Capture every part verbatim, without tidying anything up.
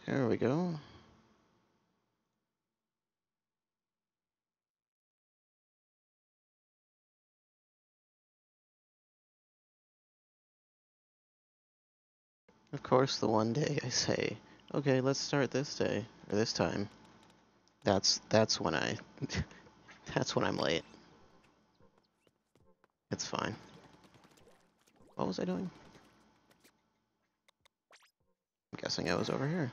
There we go. Of course, the one day I say, okay, let's start this day, or this time, that's that's when I, that's when I'm late. It's fine. What was I doing? I'm guessing I was over here.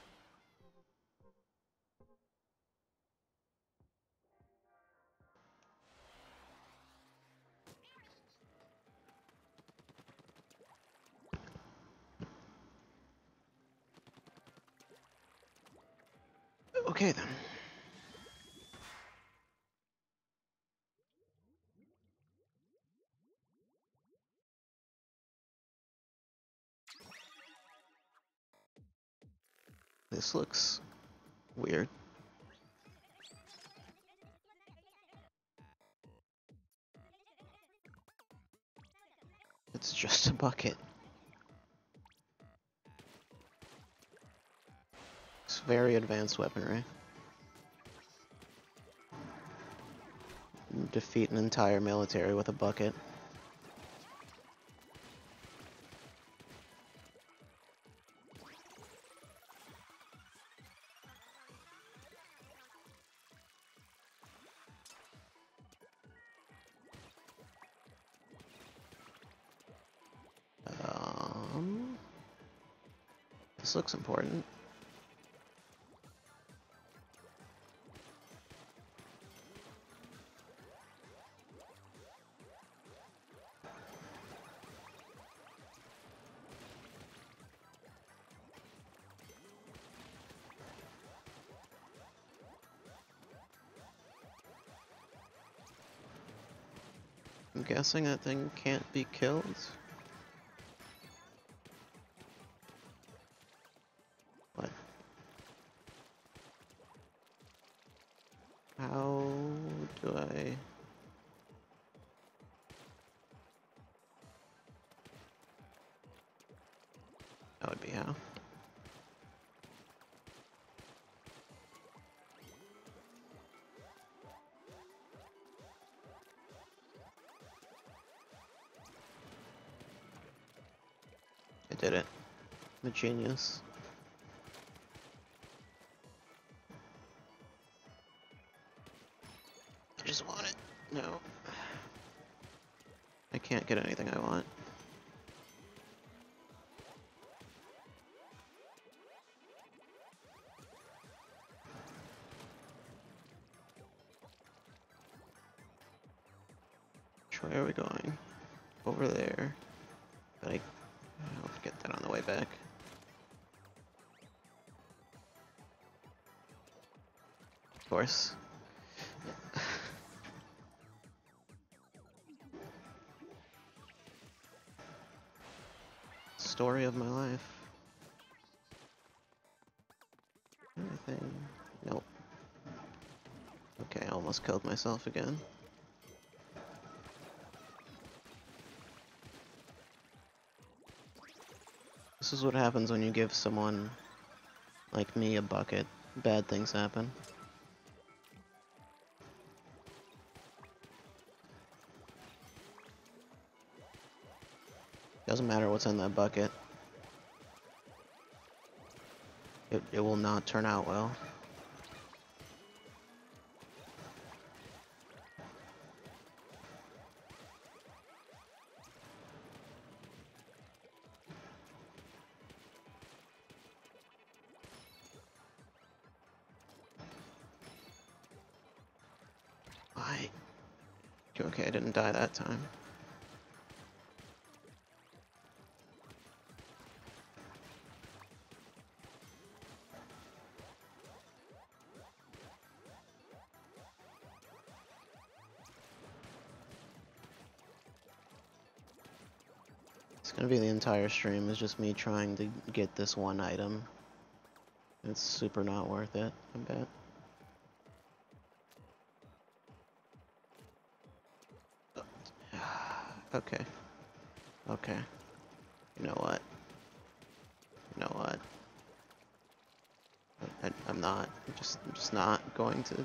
Okay then. This looks weird. It's just a bucket. It's very advanced weaponry. Defeat an entire military with a bucket. Um, this looks important. I'm guessing that thing can't be killed. What? How do I... That would be how. I did it. I'm a genius. I just want it. No. I can't get anything I want. Which way are we going? Over there. But I... I'll get that on the way back. Of course. Story of my life. Anything? Nope. Okay, I almost killed myself again. This is what happens when you give someone like me a bucket. Bad things happen. Doesn't matter what's in that bucket. It, it will not turn out well. Why? Okay, I didn't die that time. It's gonna be the entire stream is just me trying to get this one item. It's super not worth it, I bet. Okay. Okay. You know what? You know what? I'm not. I'm just, I'm just not going to.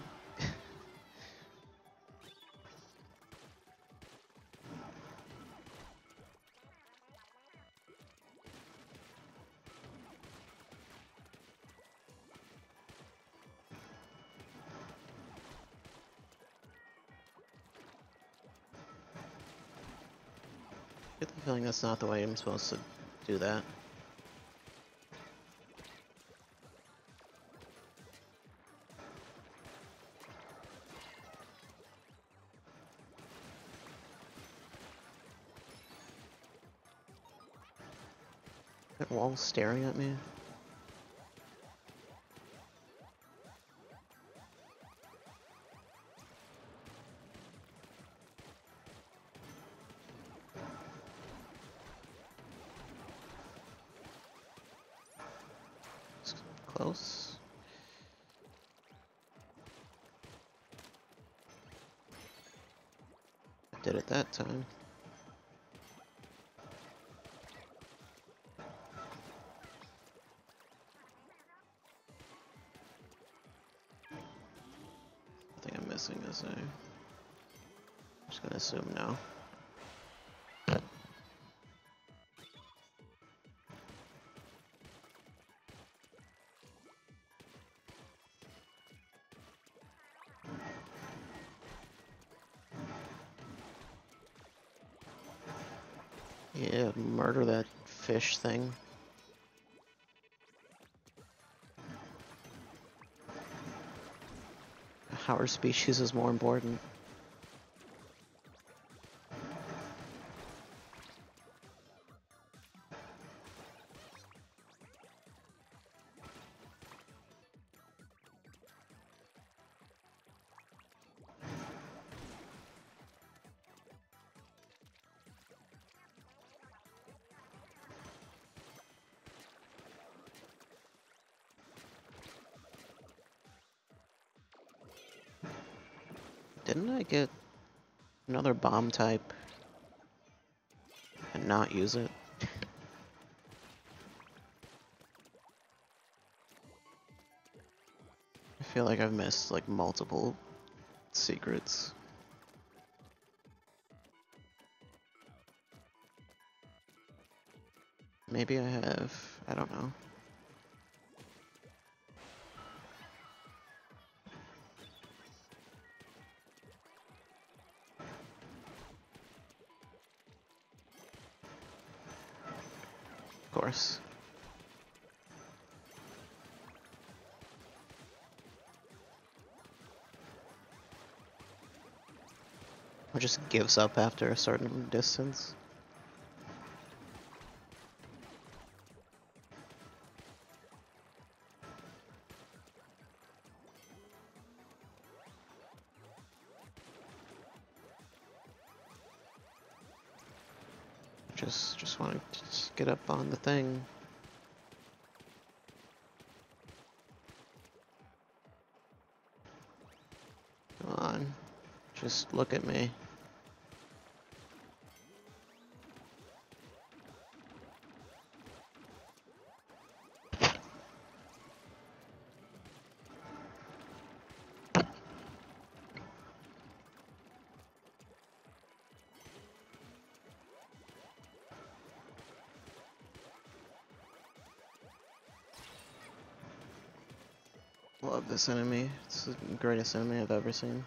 I get the feeling that's not the way I'm supposed to do that. That wall staring at me. It's close. I did it that time. I think I'm missing this. eh? I'm just gonna assume no. Yeah, murder that fish thing. Our species is more important. Didn't I get another bomb type and not use it? I feel like I've missed like multiple secrets. Maybe I have. I don't know. Of course. Or just gives up after a certain distance. Just, just want to just get up on the thing. Come on, just look at me. Love this enemy. It's the greatest enemy I've ever seen.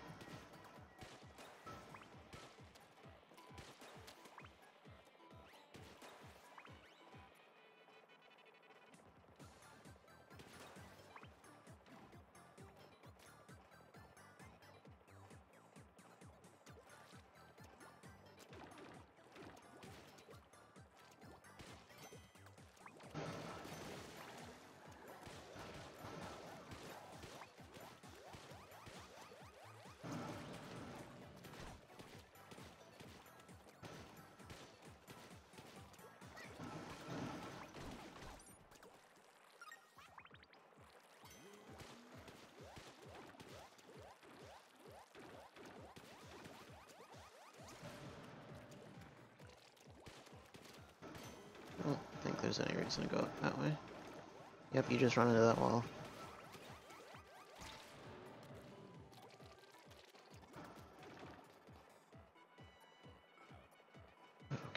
I don't think there's any reason to go that way. Yep, you just run into that wall.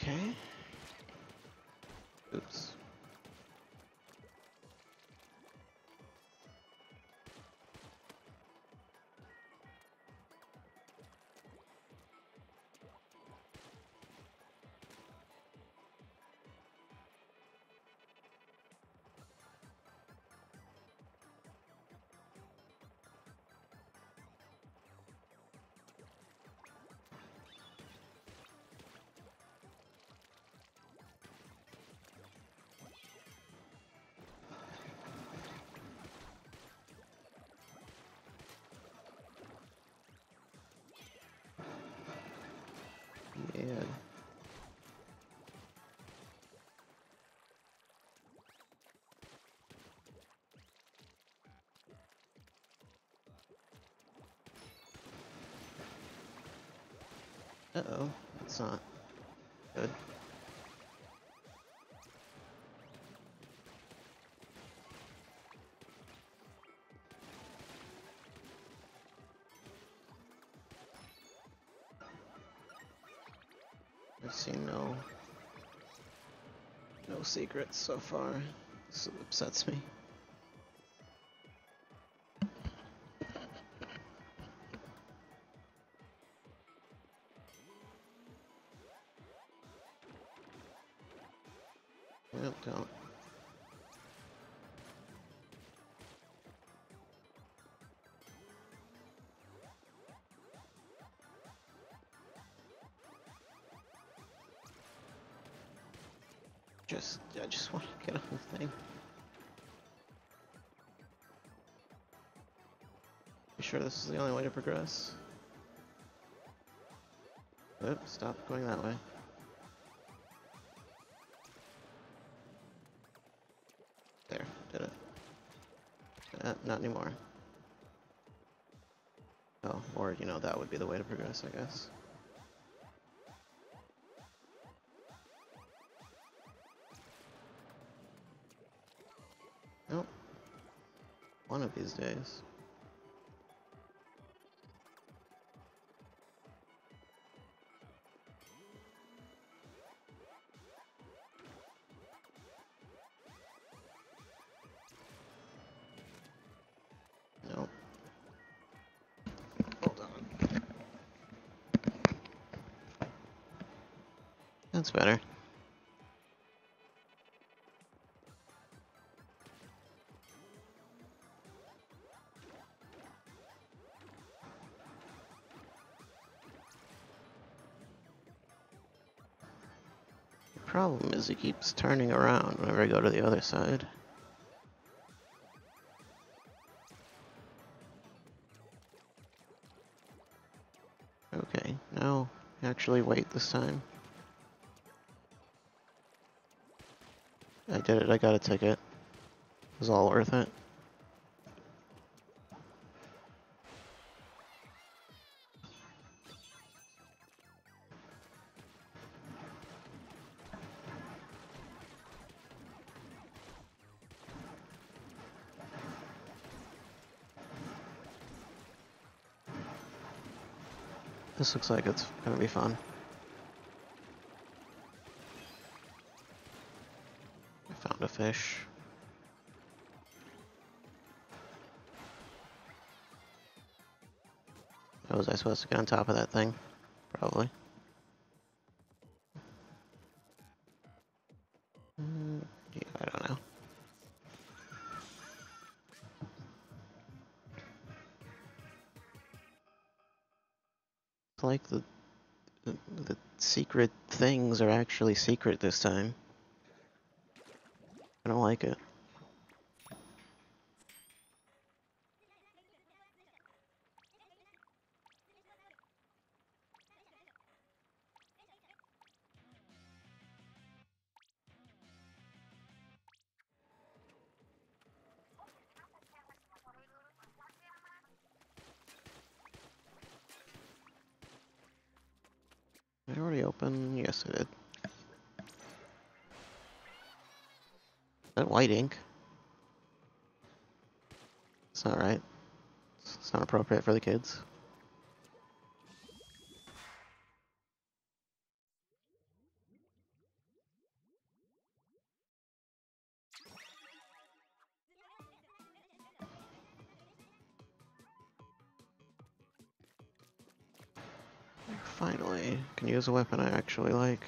Okay. Oops. Yeah. Uh-oh. That's not good. I've seen no no secrets so far. This upsets me. Nope, don't. Just, I just want to get on the thing. You sure this is the only way to progress? Oop, stop going that way. There, did it. Uh, not anymore. Oh, or, you know, that would be the way to progress, I guess. Nope. One of these days. Nope. Hold on. That's better. The problem is he keeps turning around whenever I go to the other side. Okay, now actually wait this time. I did it, I got a ticket. It was all worth it. This looks like it's gonna be fun. I found a fish. How was I supposed to get on top of that thing? Probably. Mm, yeah, I don't know. It's like the, the the secret things are actually secret this time. I don't like it. Did I already open? Yes, I did. Is that white ink? It's not right. It's not appropriate for the kids. Finally, can use a weapon I actually like.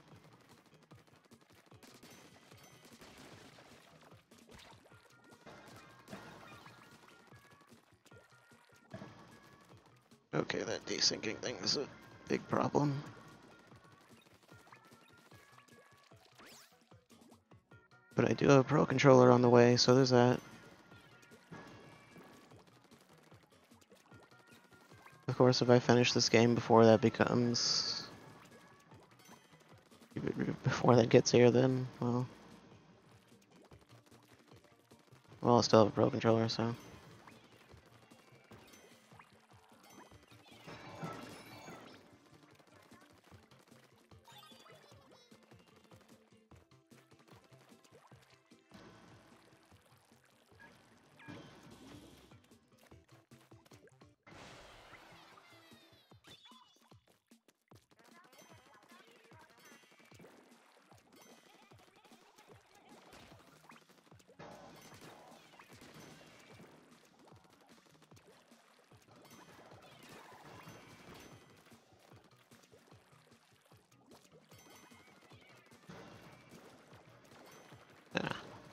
Okay, that desyncing thing is a big problem. But I do have a Pro Controller on the way, so there's that. Of course, if I finish this game before that becomes... before that gets here, then, well... Well, I'll still have a Pro Controller, so... Yeah.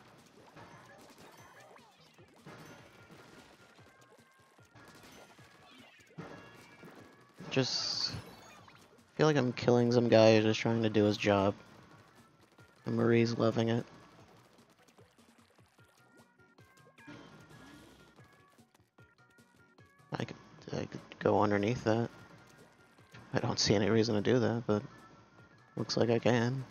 Just... feel like I'm killing some guy who's just trying to do his job. And Marie's loving it. I could, I could go underneath that. I don't see any reason to do that, but looks like I can.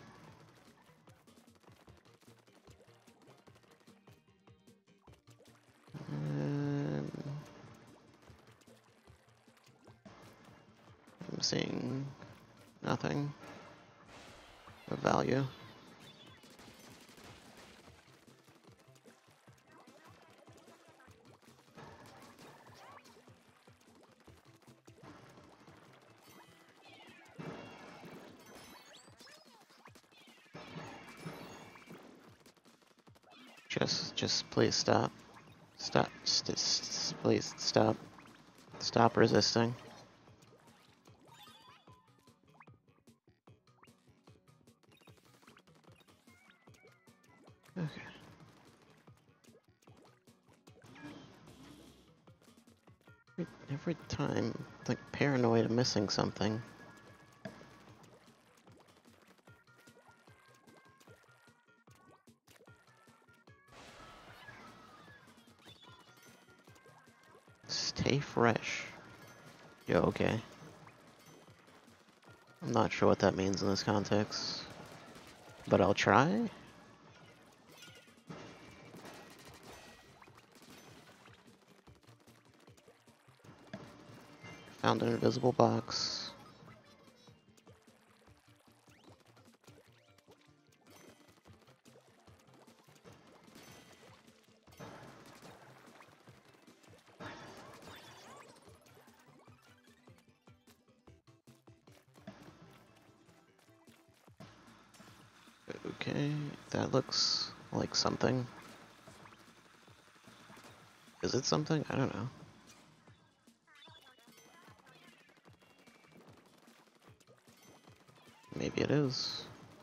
And I'm seeing nothing of value. Just, just please stop. Stop. St st please stop. Stop resisting. Okay. Every, every time, like paranoid of missing something. Stay fresh. Yo, okay. I'm not sure what that means in this context, but I'll try. Found an invisible box. Okay, that looks like something. Is it something? I don't know. Maybe it is.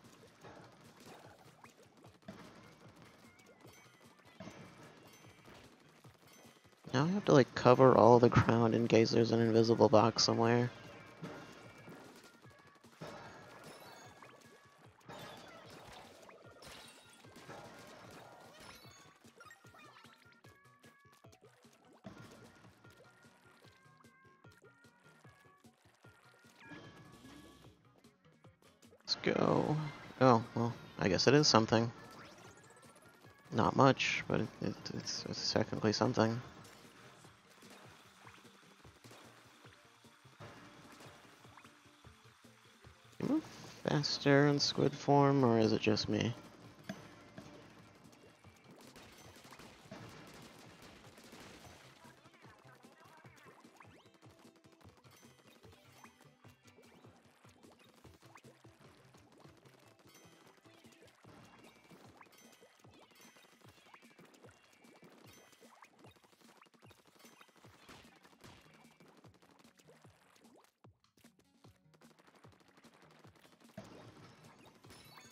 Now I have to like cover all the ground in case there's an invisible box somewhere. Let's go. Oh, well, I guess it is something. Not much, but it, it, it's, it's technically something. You move faster in squid form, or is it just me?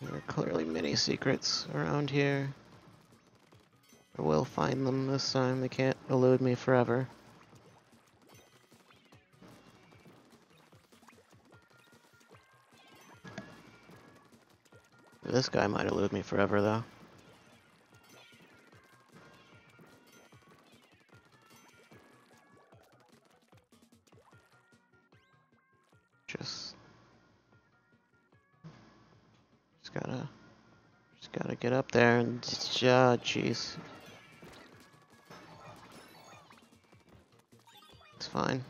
There are clearly many secrets around here. I will find them this time. They can't elude me forever. This guy might elude me forever, though. Just... Just gotta... Just gotta get up there and... Ah, jeez. It's fine.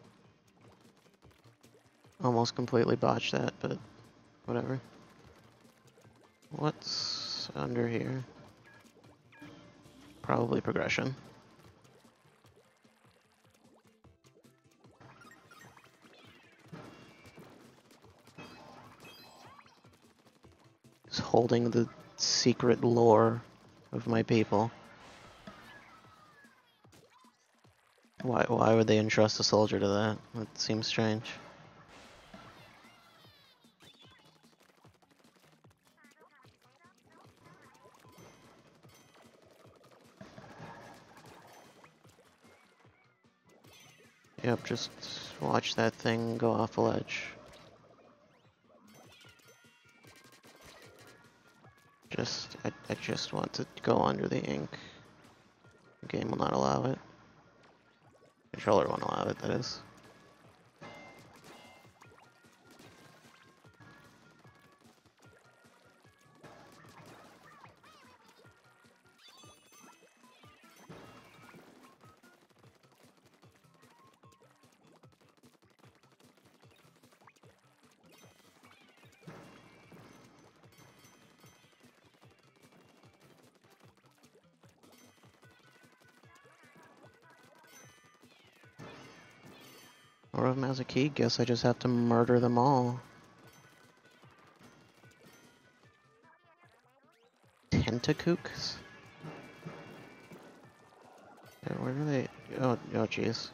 Almost completely botched that, but... whatever. What's under here? Probably progression. Just holding the secret lore of my people. Why, why would they entrust a soldier to that? That seems strange. Yep, just watch that thing go off a ledge. Just, I, I just want to go under the ink. The game will not allow it. Controller won't allow it, that is. Or of them has a key, guess I just have to murder them all. Tentacooks? Yeah, where are they? Oh, oh jeez.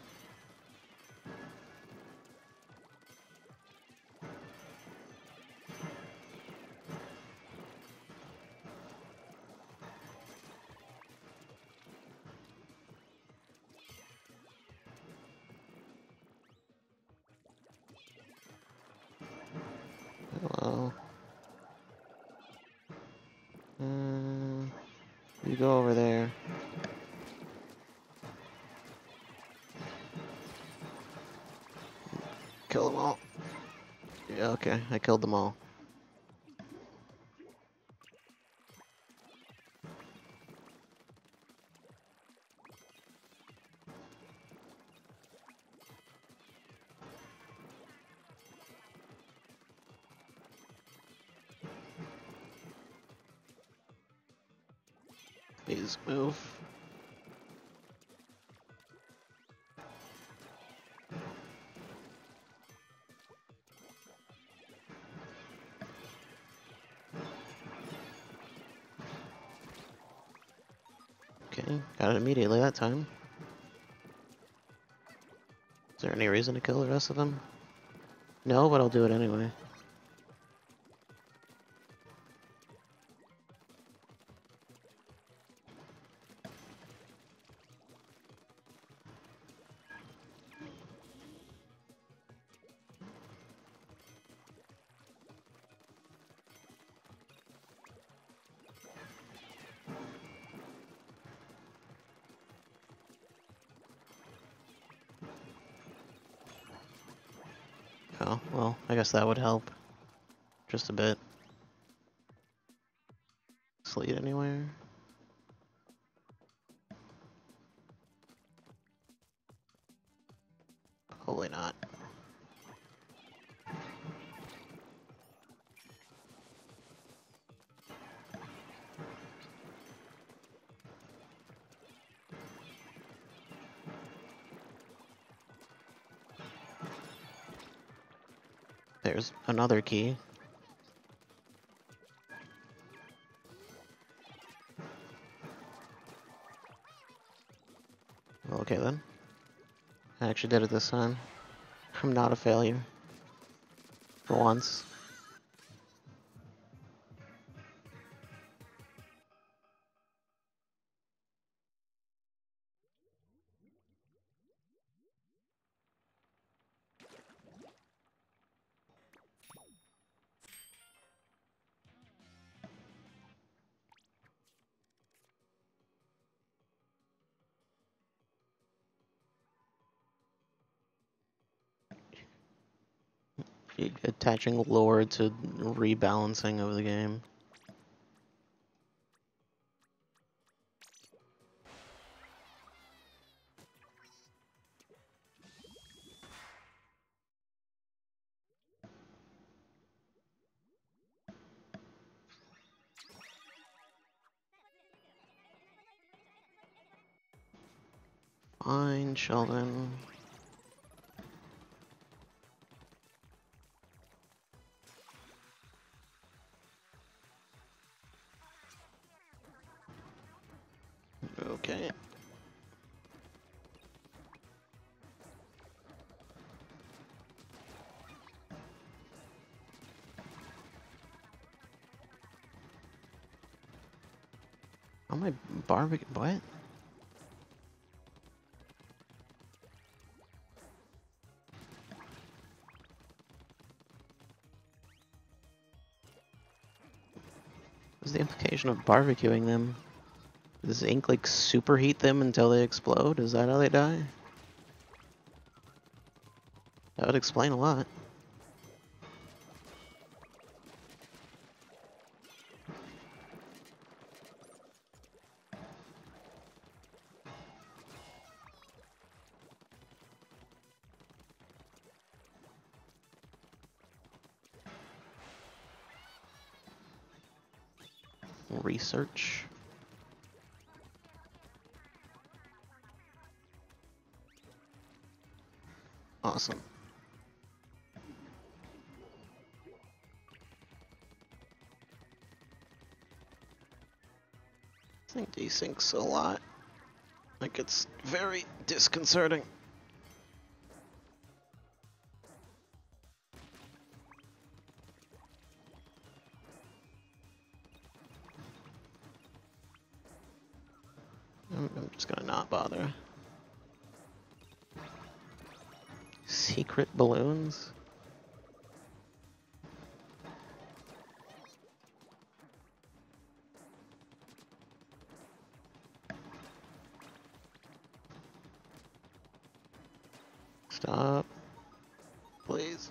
Hello. Uh, you go over there. Kill them all. Yeah, okay, I killed them all. Please move. Okay, got it immediately that time. Is there any reason to kill the rest of them? No, but I'll do it anyway. Oh, well, I guess that would help. Just a bit. Sleet anywhere? Probably not. There's another key. Okay then. I actually did it this time. I'm not a failure. For once. attaching lore to rebalancing of the game. Fine, Sheldon. Okay. Oh my barbecue, what? What's the implication of barbecuing them? Does ink like superheat them until they explode? Is that how they die? That would explain a lot. Research. Awesome. I think desyncs a lot. Like, it's very disconcerting. I'm, I'm just gonna not bother. Secret balloons? Stop. Please.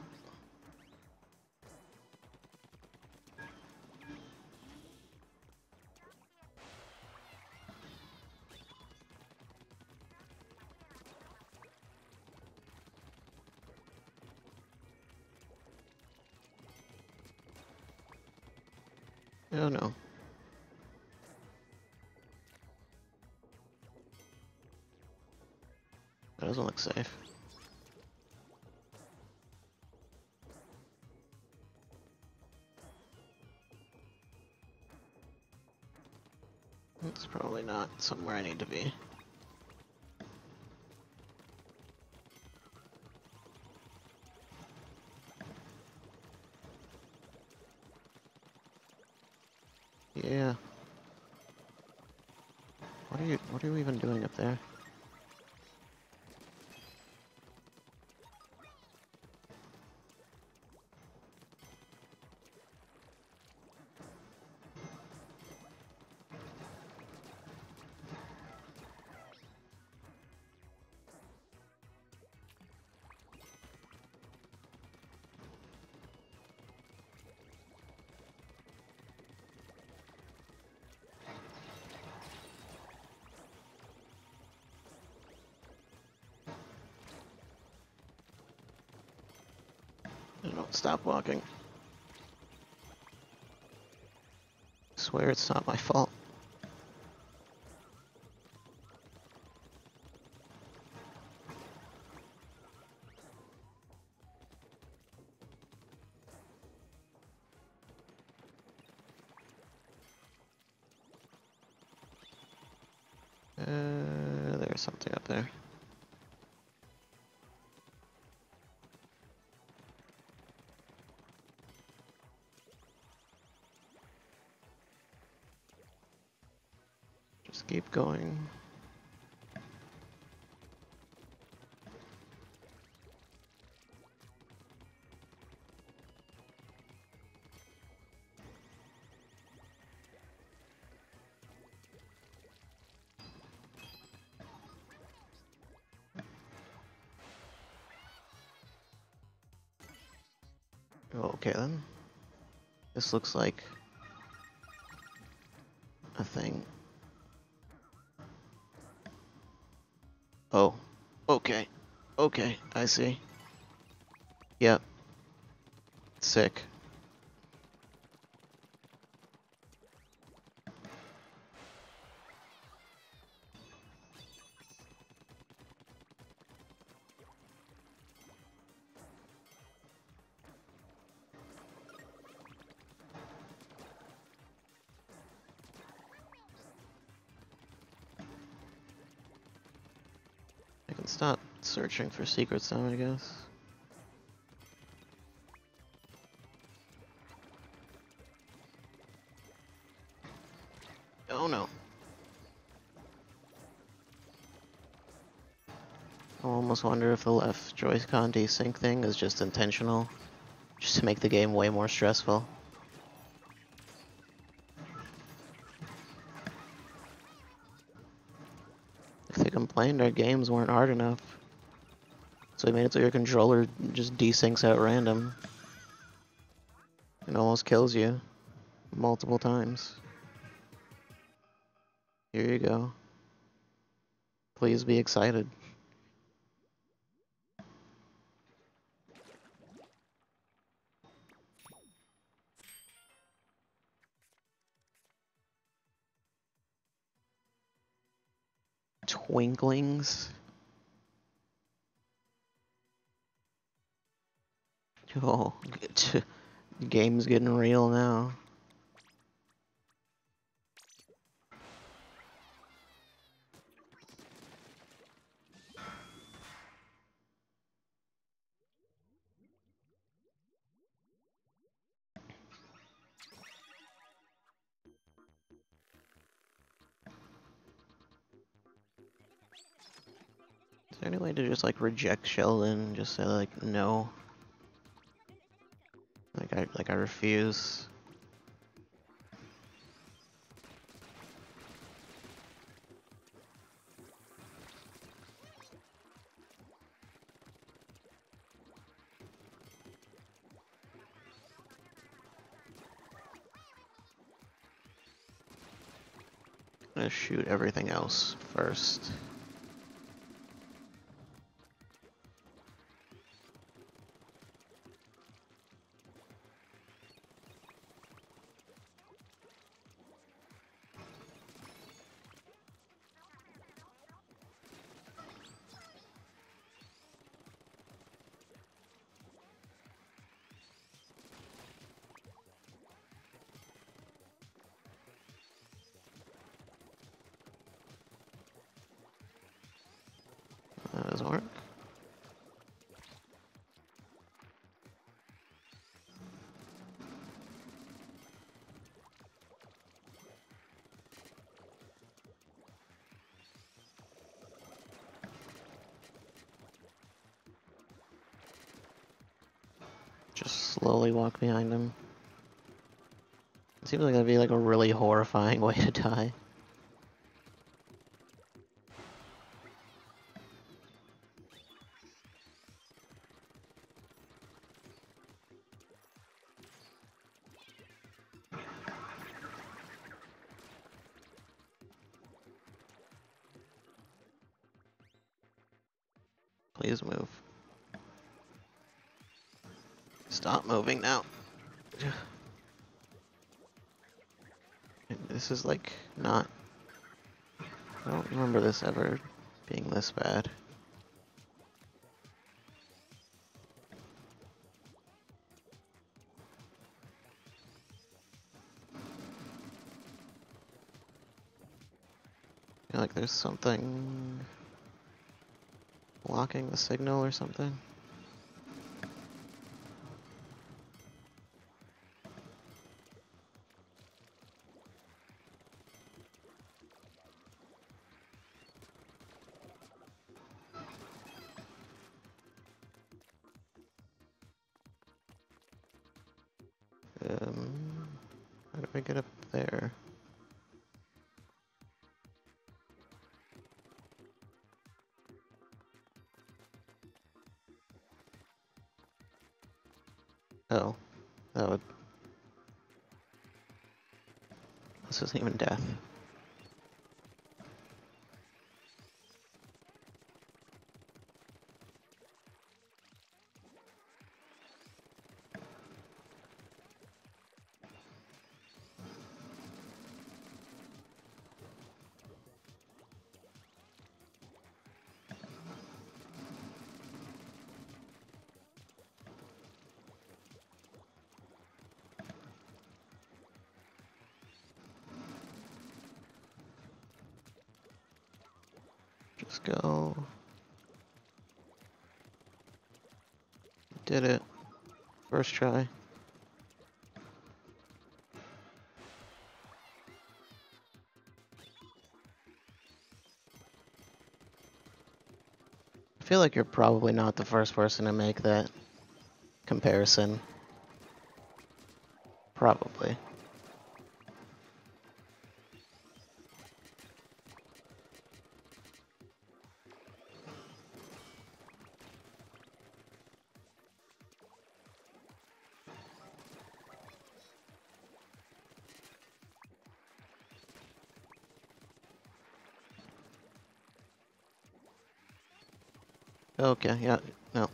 Oh no. That doesn't look safe. It's probably not somewhere I need to be. Yeah. What are you what are you even doing up there? No, stop walking. I swear it's not my fault. Uh, there's something up there. Just keep going. Okay then. This looks like a thing. Oh. Okay. Okay, I see. Yep. Sick. I can stop searching for secrets now, I guess. Oh no. I almost wonder if the left Joy-Con desync thing is just intentional, just to make the game way more stressful. If they complained our games weren't hard enough, so they made it so your controller just desyncs at random and almost kills you multiple times. Here you go. Please be excited. Twinklings. Oh, the game's getting real now. Is there any way to just like reject Sheldon and just say like no? Like I like I refuse. I'm gonna shoot everything else first. That doesn't work. Just slowly walk behind him. It seems like that'd be like a really horrifying way to die. Please move. Stop moving now. This is like not... I don't remember this ever being this bad. I feel like there's something blocking the signal or something. Um, how do I get up there? Oh, this isn't even death. Just go. Did it. First try. I feel like you're probably not the first person to make that comparison. Probably. Okay, yeah, no.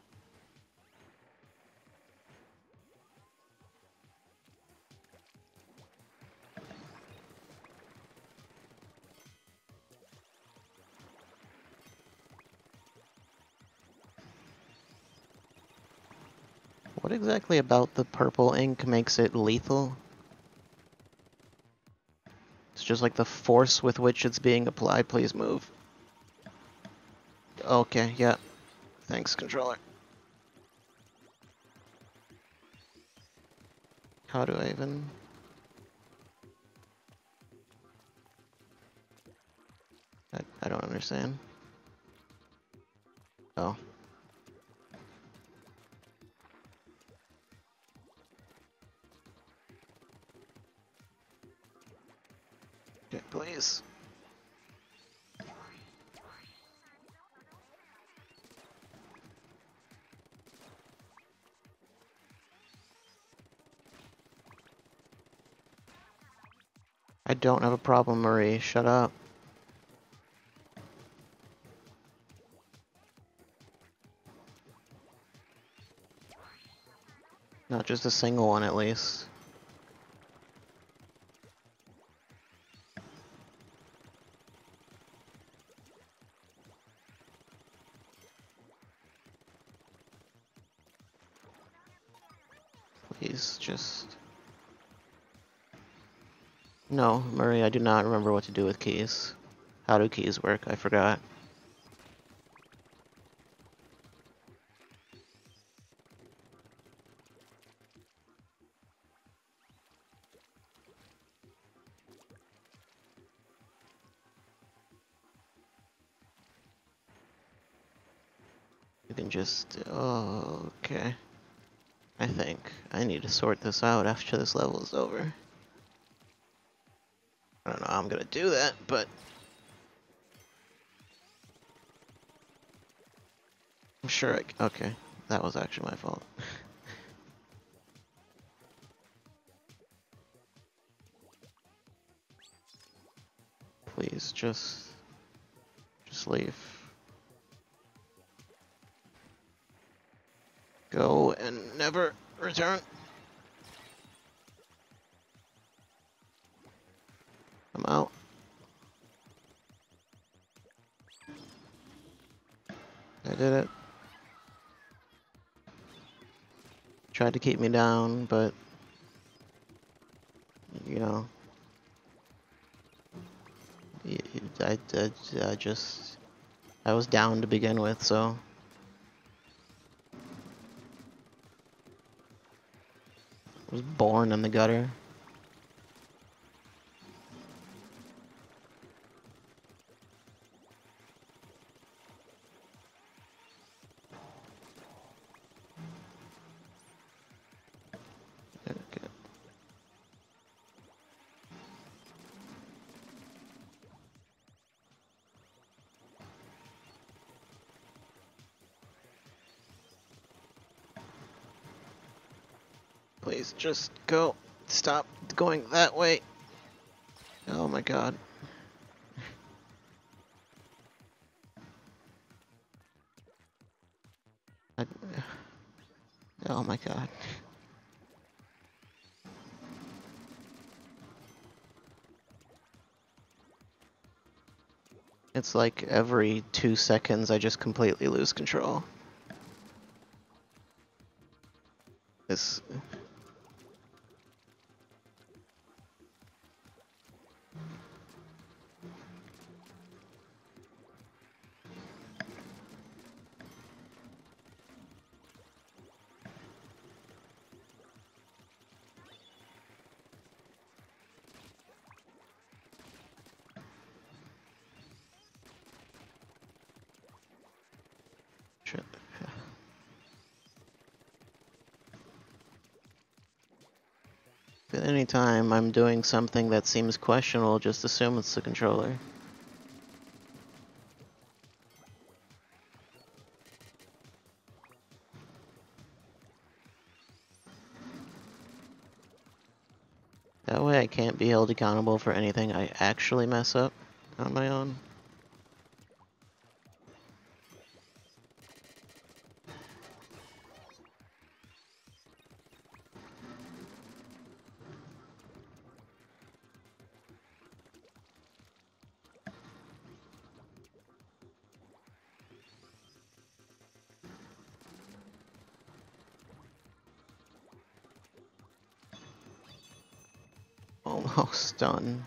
What exactly about the purple ink makes it lethal? It's just like the force with which it's being applied. Please move. Okay, yeah. Thanks, controller. How do I even... I, I don't understand. Oh. Okay, please. I don't have a problem, Marie. Shut up. Not just a single one, at least. Please, just... No, Murray, I do not remember what to do with keys. How do keys work? I forgot. You can just... Oh, okay. I think I need to sort this out after this level is over. I don't know how I'm gonna do that, but... I'm sure I... c- Okay, that was actually my fault. Please, just... Just leave. Go and never return. I'm out. I did it. Tried to keep me down, but... You know... I, I, I just... I was down to begin with, so... I was born in the gutter. Okay. Please, just go. Stop going that way. Oh my god. I, oh my god. It's like every two seconds I just completely lose control. This... Shit. At any time I'm doing something that seems questionable, just assume it's the controller. That way I can't be held accountable for anything I actually mess up on my own. Almost done.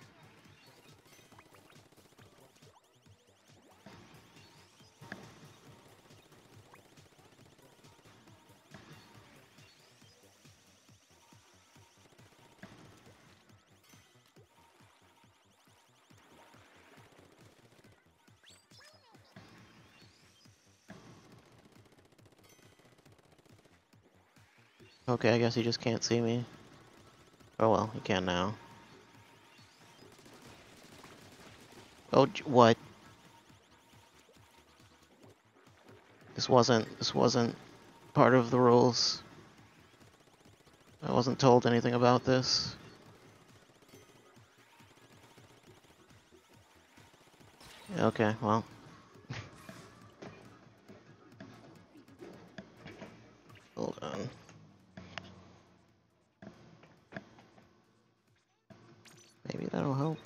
Okay, I guess he just can't see me. Oh well, he can now. Oh, what? This wasn't, this wasn't part of the rules. I wasn't told anything about this. Okay, well. Hold on. Maybe that'll help.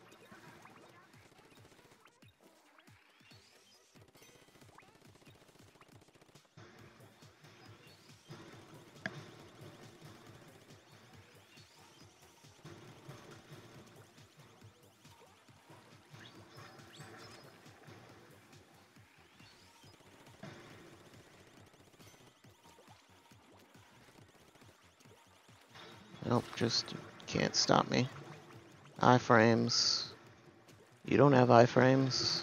Nope, just can't stop me. Iframes. You don't have iframes.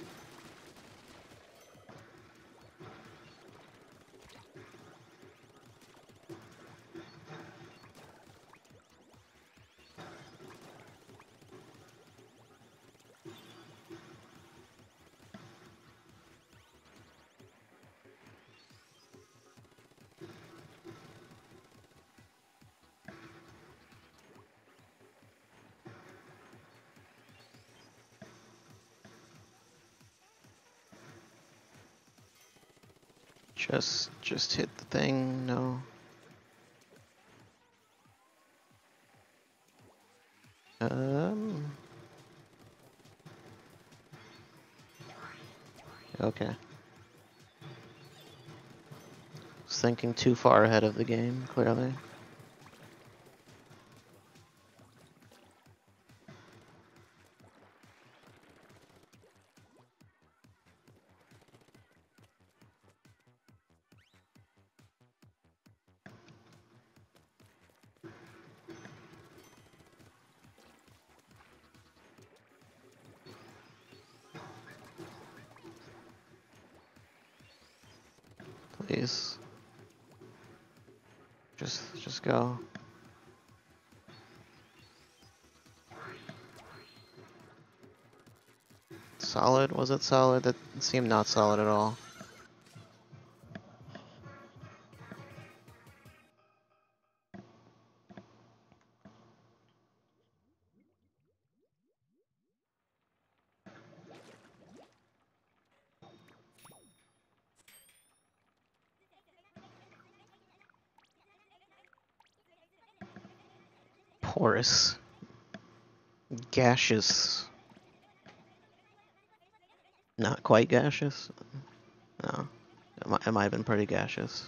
Just, just hit the thing, no. Um... Okay. Was thinking too far ahead of the game, clearly. Please. Just, just go. Solid? Was it solid? That seemed not solid at all. porous. Gaseous. Not quite gaseous? No. It might, it might have been pretty gaseous.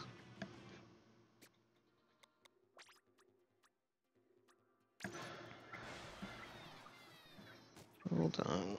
Hold on.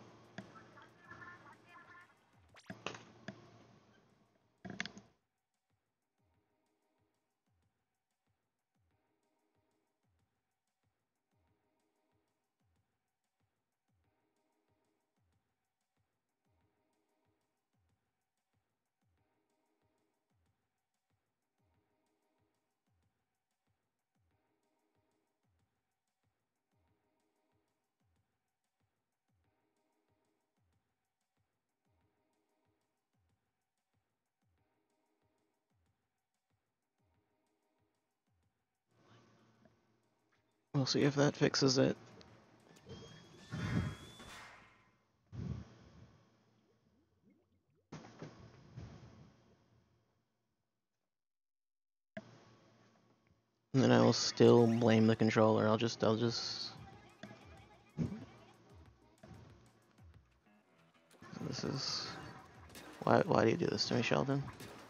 We'll see if that fixes it. And then I will still blame the controller. I'll just, I'll just... This is... Why, why do you do this to me, Sheldon?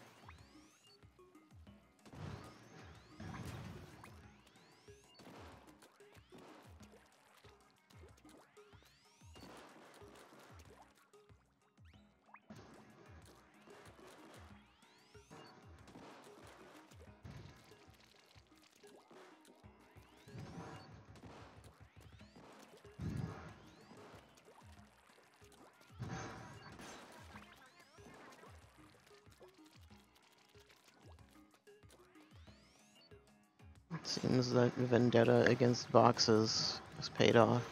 It seems that vendetta against boxes has paid off.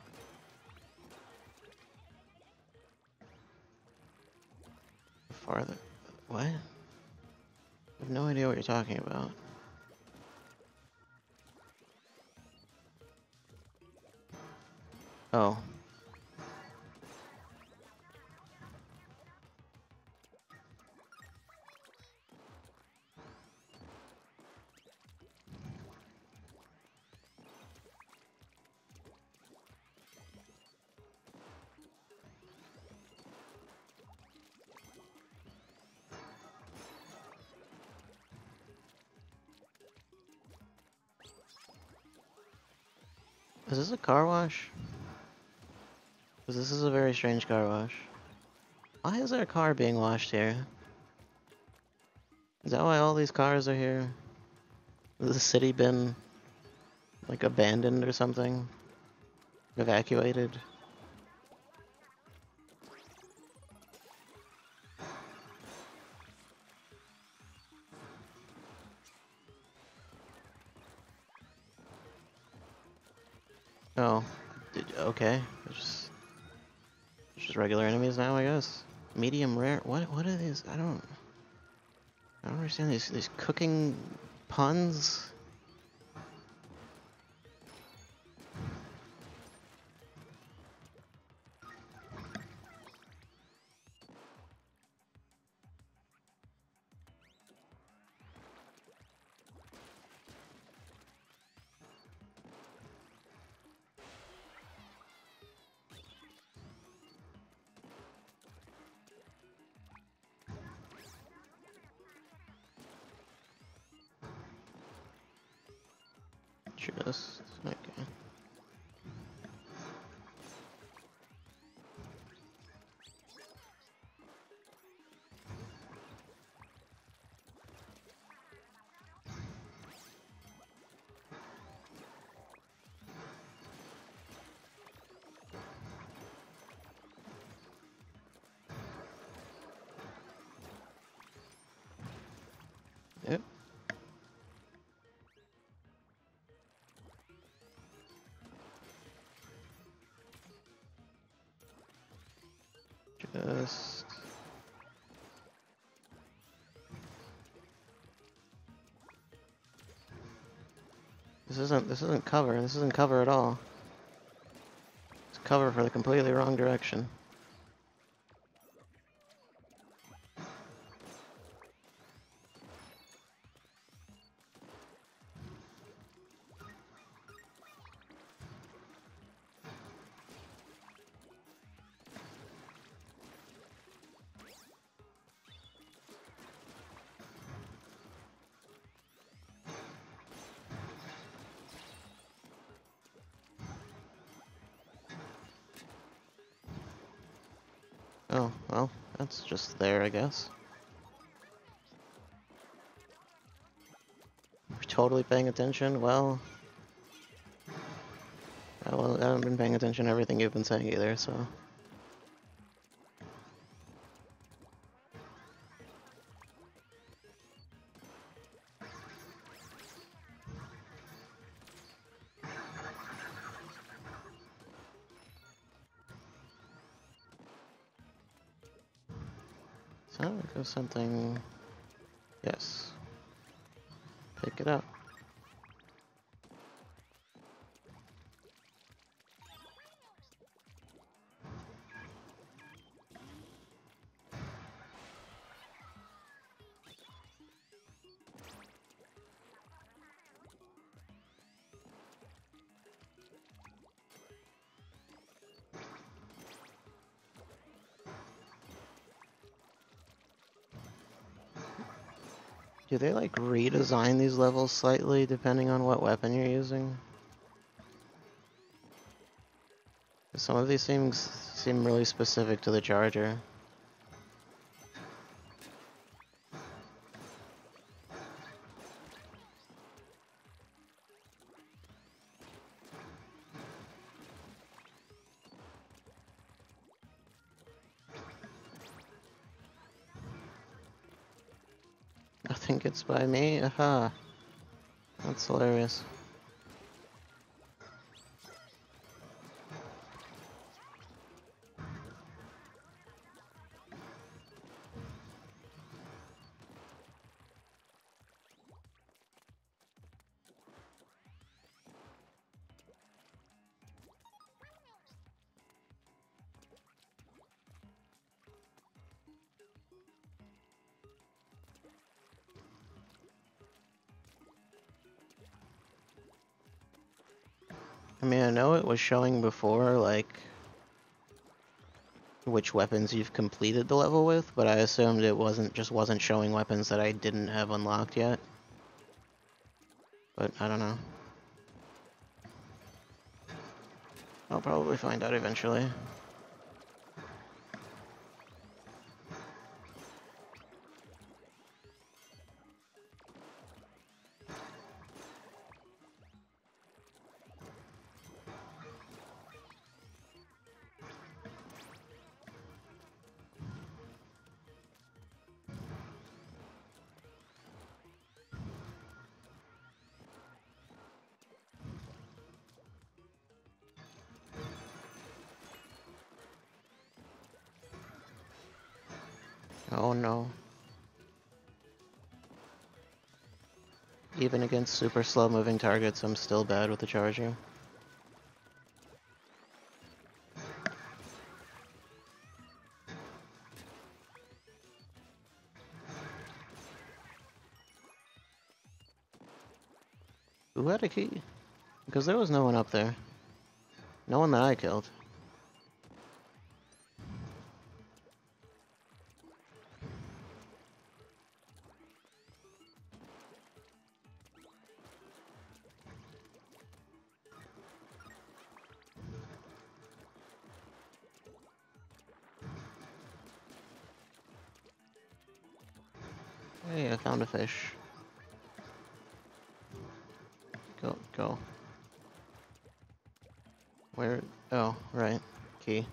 Farther... What? I have no idea what you're talking about. Oh. Is this a car wash? Because this is a very strange car wash. Why is there a car being washed here? Is that why all these cars are here? Has the city been, like, abandoned or something? Evacuated? Oh. Did, okay. It's just, it's just regular enemies now, I guess. Medium rare? What, what are these? I don't... I don't understand these, these cooking puns. Just... okay. Yep. Just... This isn't, this isn't cover, this isn't cover at all. It's cover for the completely wrong direction. Oh, well, that's just there, I guess. We're totally paying attention? Well... I, well, I haven't been paying attention to everything you've been saying either, so... So, go something... Yes. Pick it up. Do they, like, redesign these levels slightly depending on what weapon you're using? Some of these things seem really specific to the charger. Nothing gets by me? Aha. That's hilarious. I mean, I know it was showing before, like, which weapons you've completed the level with, but I assumed it wasn't just wasn't showing weapons that I didn't have unlocked yet. But I don't know. I'll probably find out eventually. Oh no. Even against super slow moving targets, I'm still bad with the charger. Who had a key? Because there was no one up there. No one that I killed. Hey, I found a fish. Go, go. Where? Oh, right. Key.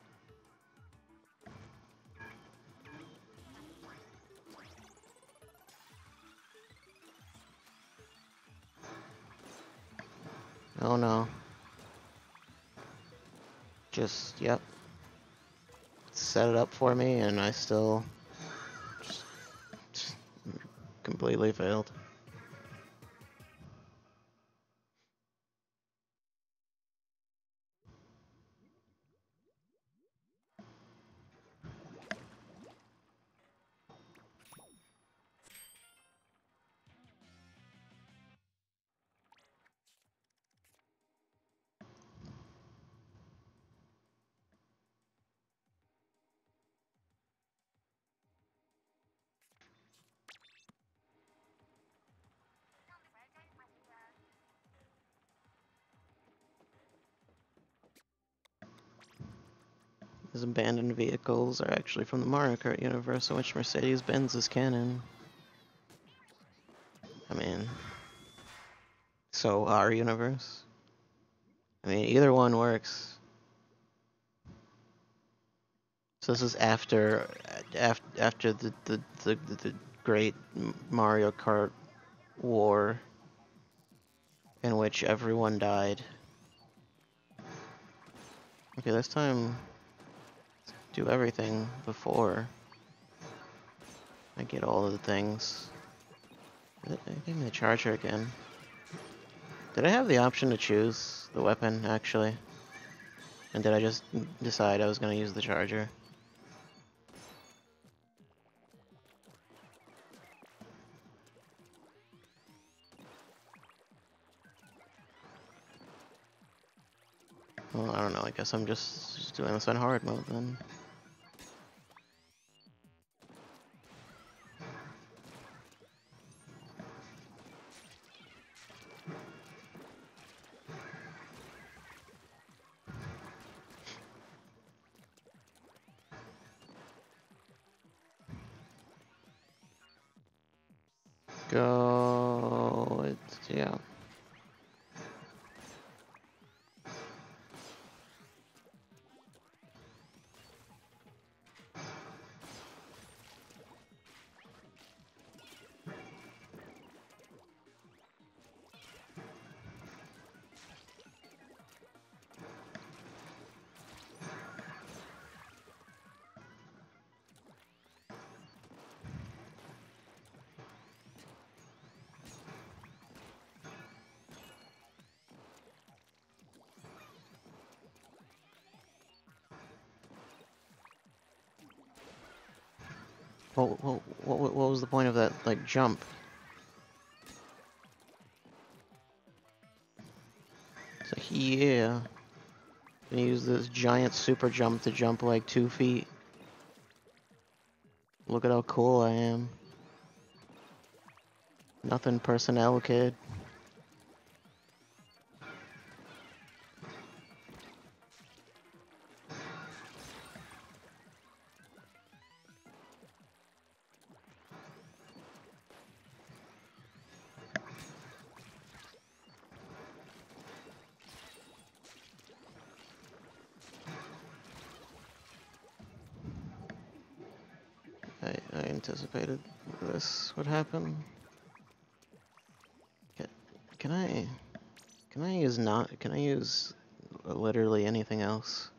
Oh no. Just, yep. Set it up for me and I still just, just completely failed. His abandoned vehicles are actually from the Mario Kart universe, in which Mercedes-Benz is canon. I mean, so our universe. I mean, either one works. So this is after, after, after the, the, the, the great Mario Kart war, in which everyone died. Okay, this time, do everything before I get all of the things. Give me the charger again. Did I have the option to choose the weapon, actually? And did I just decide I was going to use the charger? Well, I don't know. I guess I'm just, just doing this on hard mode then. Go. It's, yeah. What, what, what, what was the point of that, like, jump? It's like, yeah. Gonna use this giant super jump to jump like two feet. Look at how cool I am. Nothing personnel, kid. I, I anticipated this would happen. Can, can I... Can I use not... Can I use literally anything else?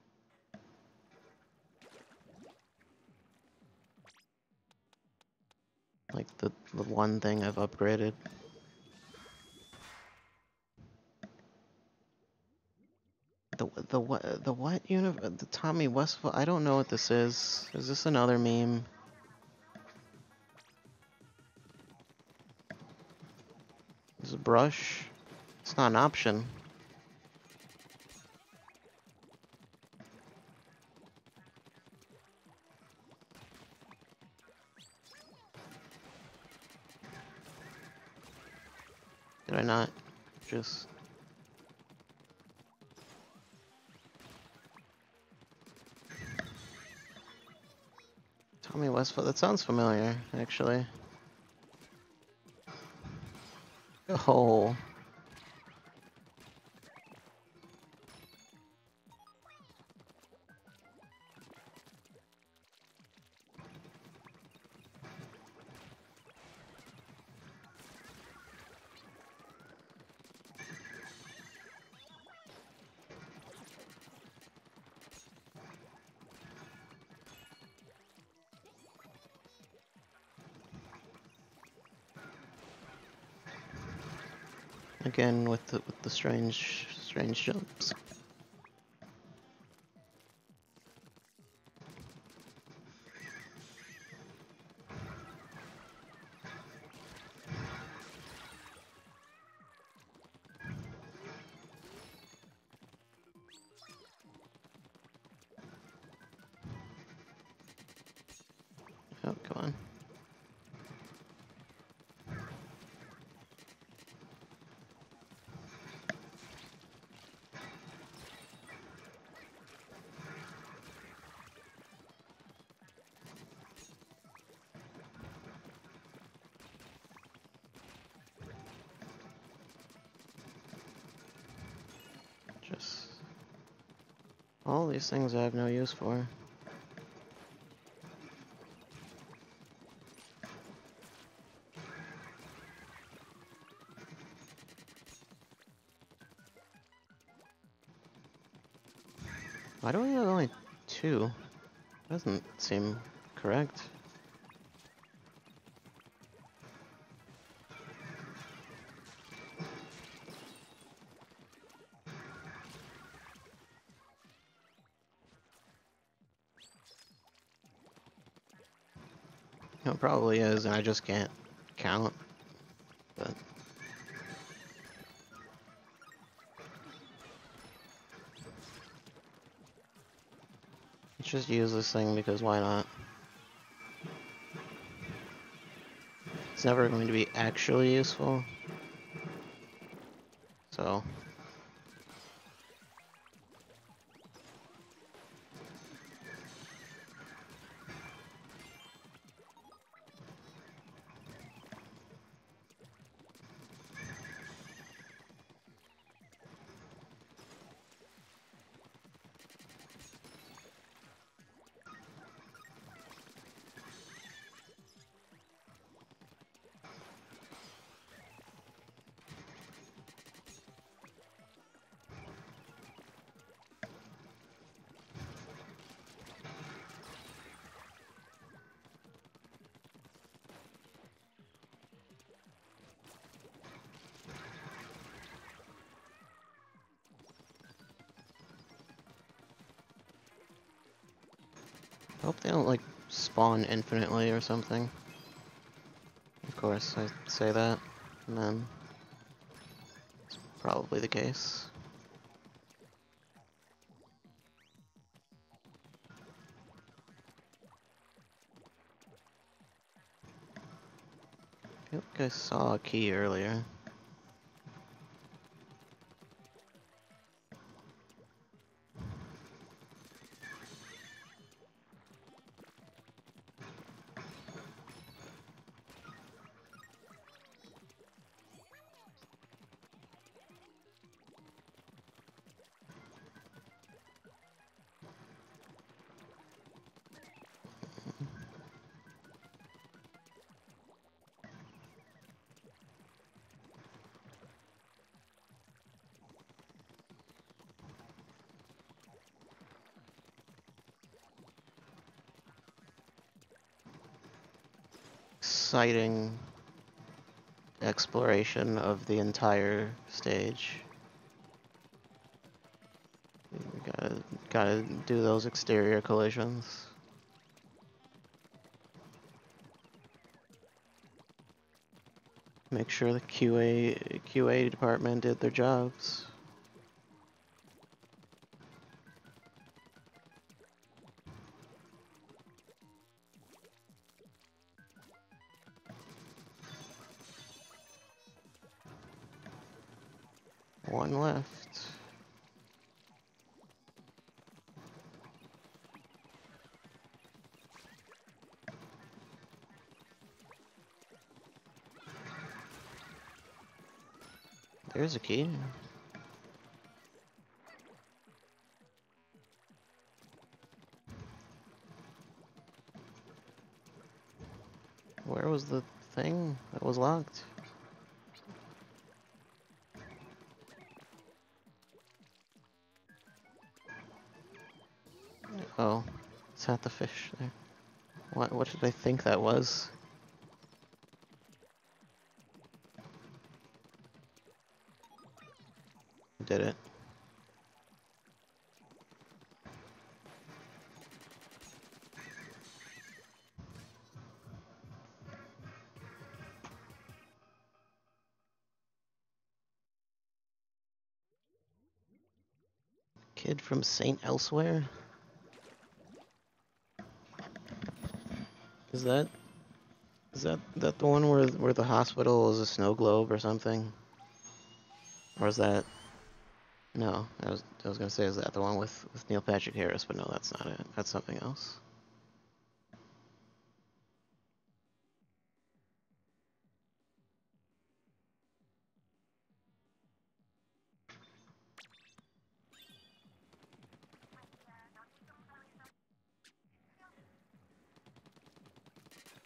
Like the, the one thing I've upgraded. The the what the what univ the Tommy Westphal I don't know what this is. Is this another meme? Is a brush? It's not an option. Did I not just... Tommy Westphal, that sounds familiar, actually. Oh. Again with the with the strange strange jumps. Oh, come on. All these things I have no use for. Why do I have only two? Doesn't seem correct. No, it probably is, and I just can't count. But let's just use this thing because why not? It's never going to be actually useful. So I hope they don't like spawn infinitely or something. Of course, I say that, and then it's probably the case. I feel like I saw a key earlier. Exciting exploration of the entire stage. We gotta, gotta do those exterior collisions. Make sure the Q A Q A department did their jobs. One left. There's a key. Where was the thing that was locked? Oh, it's at the fish there. What, what did I think that was? Did it? Kid from Saint Elsewhere? Is that is that that the one where where the hospital is a snow globe or something? Or is that no? I was I was gonna say is that the one with with Neil Patrick Harris, but no, that's not it. That's something else.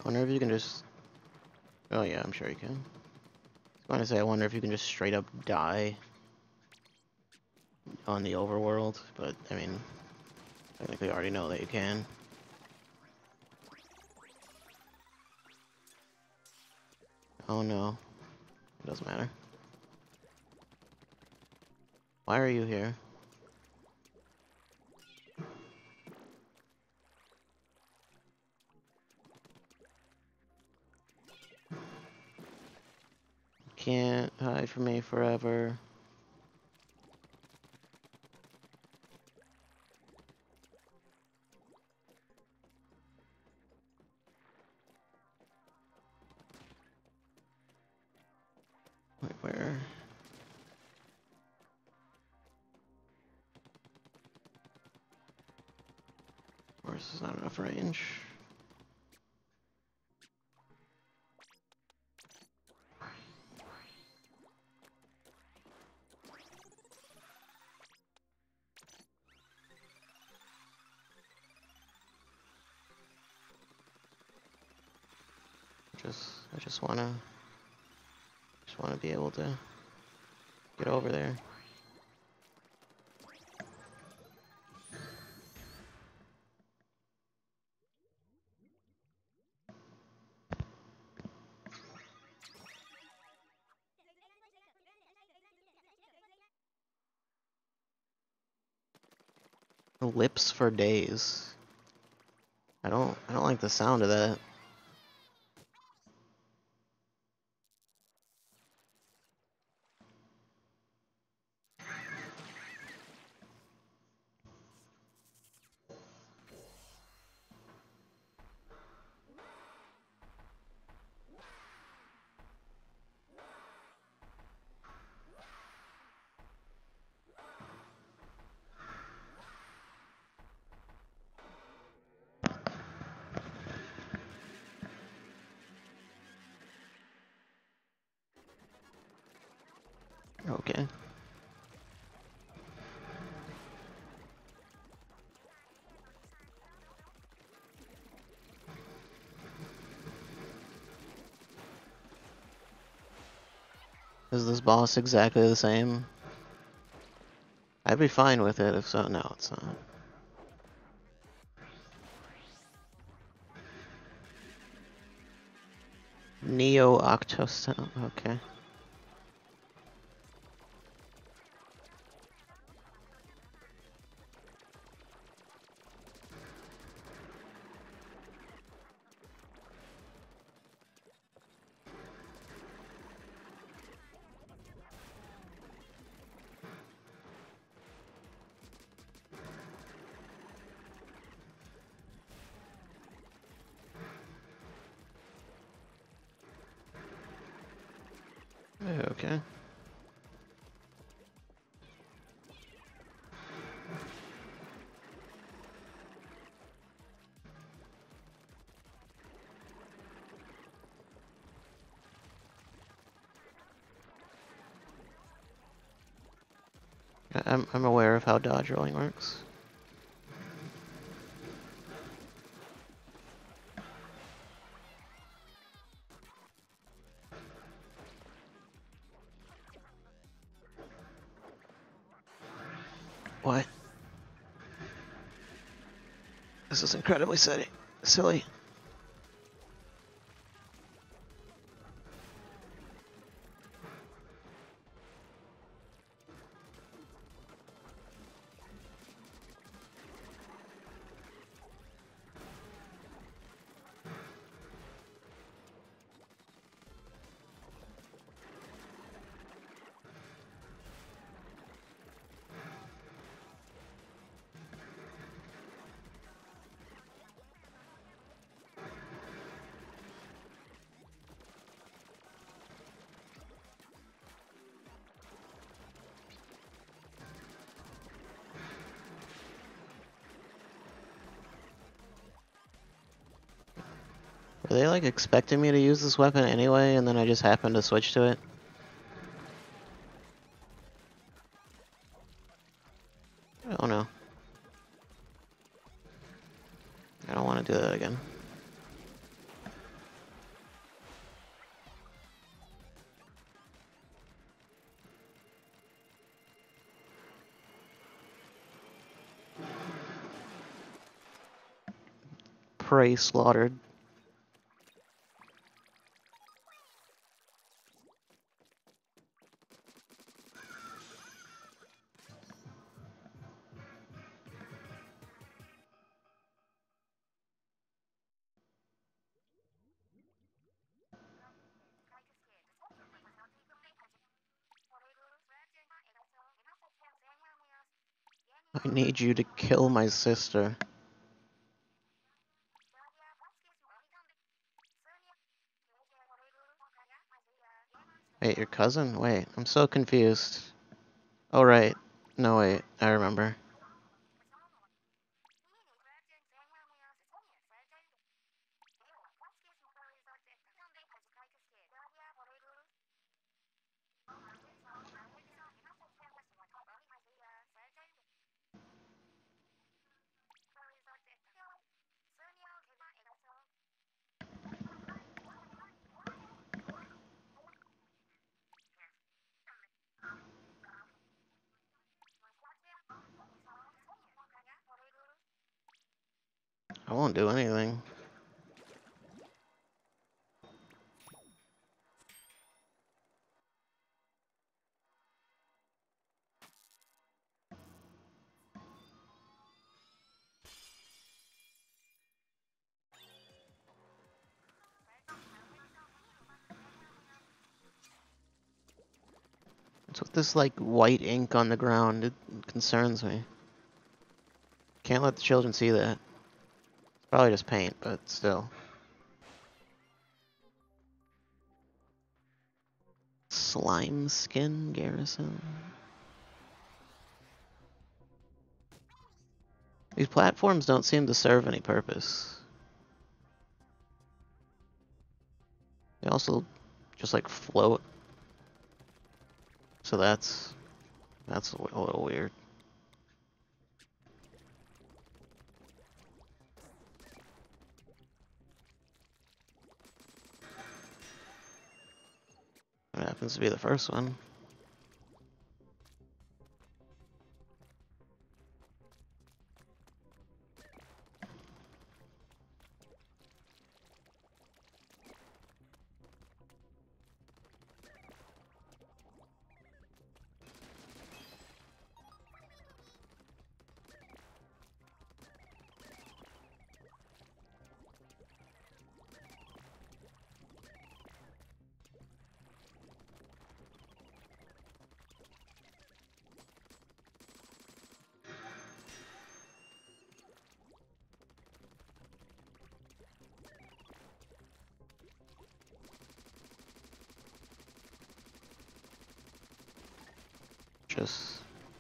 I wonder if you can just... Oh yeah, I'm sure you can. I was going to say, I wonder if you can just straight up die on the overworld, but I mean, technically I already know that you can. Oh no, it doesn't matter. Why are you here? Can't hide from me forever. Wait, where? Of course, there's not enough range. Just, I just wanna, just wanna be able to get over there. Lips for days. I don't, I don't like the sound of that. Okay. Is this boss exactly the same? I'd be fine with it if so. No, it's not. Neo Octostone. Okay. Okay. I'm I'm aware of how dodge rolling works. What? This is incredibly silly. Silly. Were they like expecting me to use this weapon anyway, and then I just happened to switch to it? I don't know. I don't want to do that again. prey slaughtered. I need you to kill my sister. Wait, your cousin? Wait, I'm so confused. Oh, right. No, wait, I remember. I won't do anything. What's with this, like, white ink on the ground? It concerns me. Can't let the children see that. It's probably just paint, but still. Slime skin garrison. These platforms don't seem to serve any purpose. They also just like float. So that's that's a little weird. That happens to be the first one. Just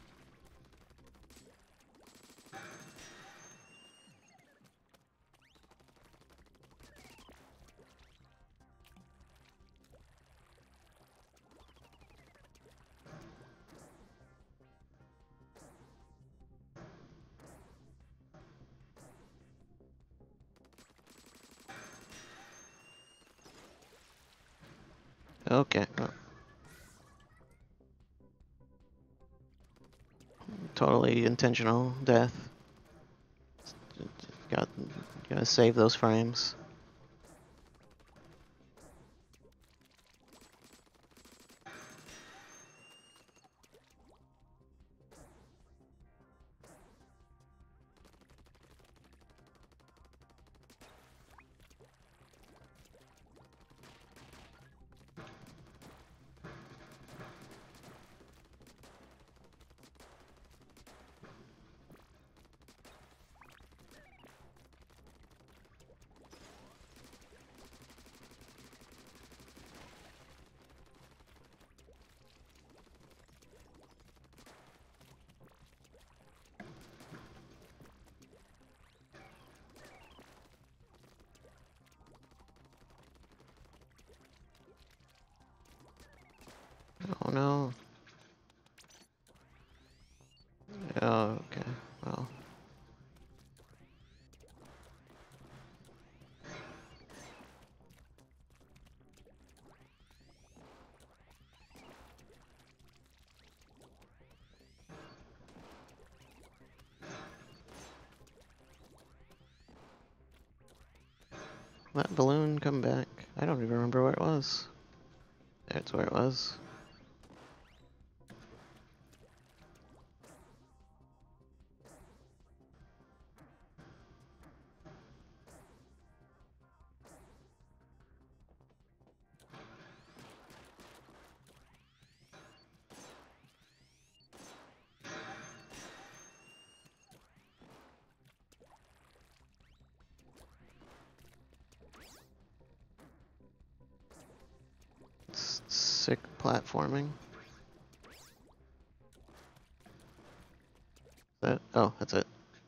okay. Oh. Totally intentional death. Got gotta save those frames. Oh no. Oh, okay. Well. That balloon come back. I don't even remember where it was. That's where it was. It's sick platforming. That oh, that's it.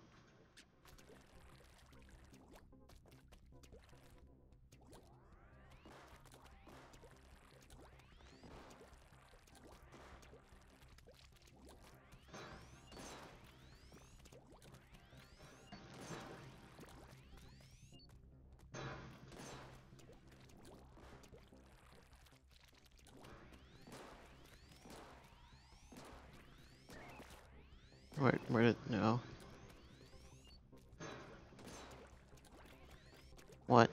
Where where did no? What?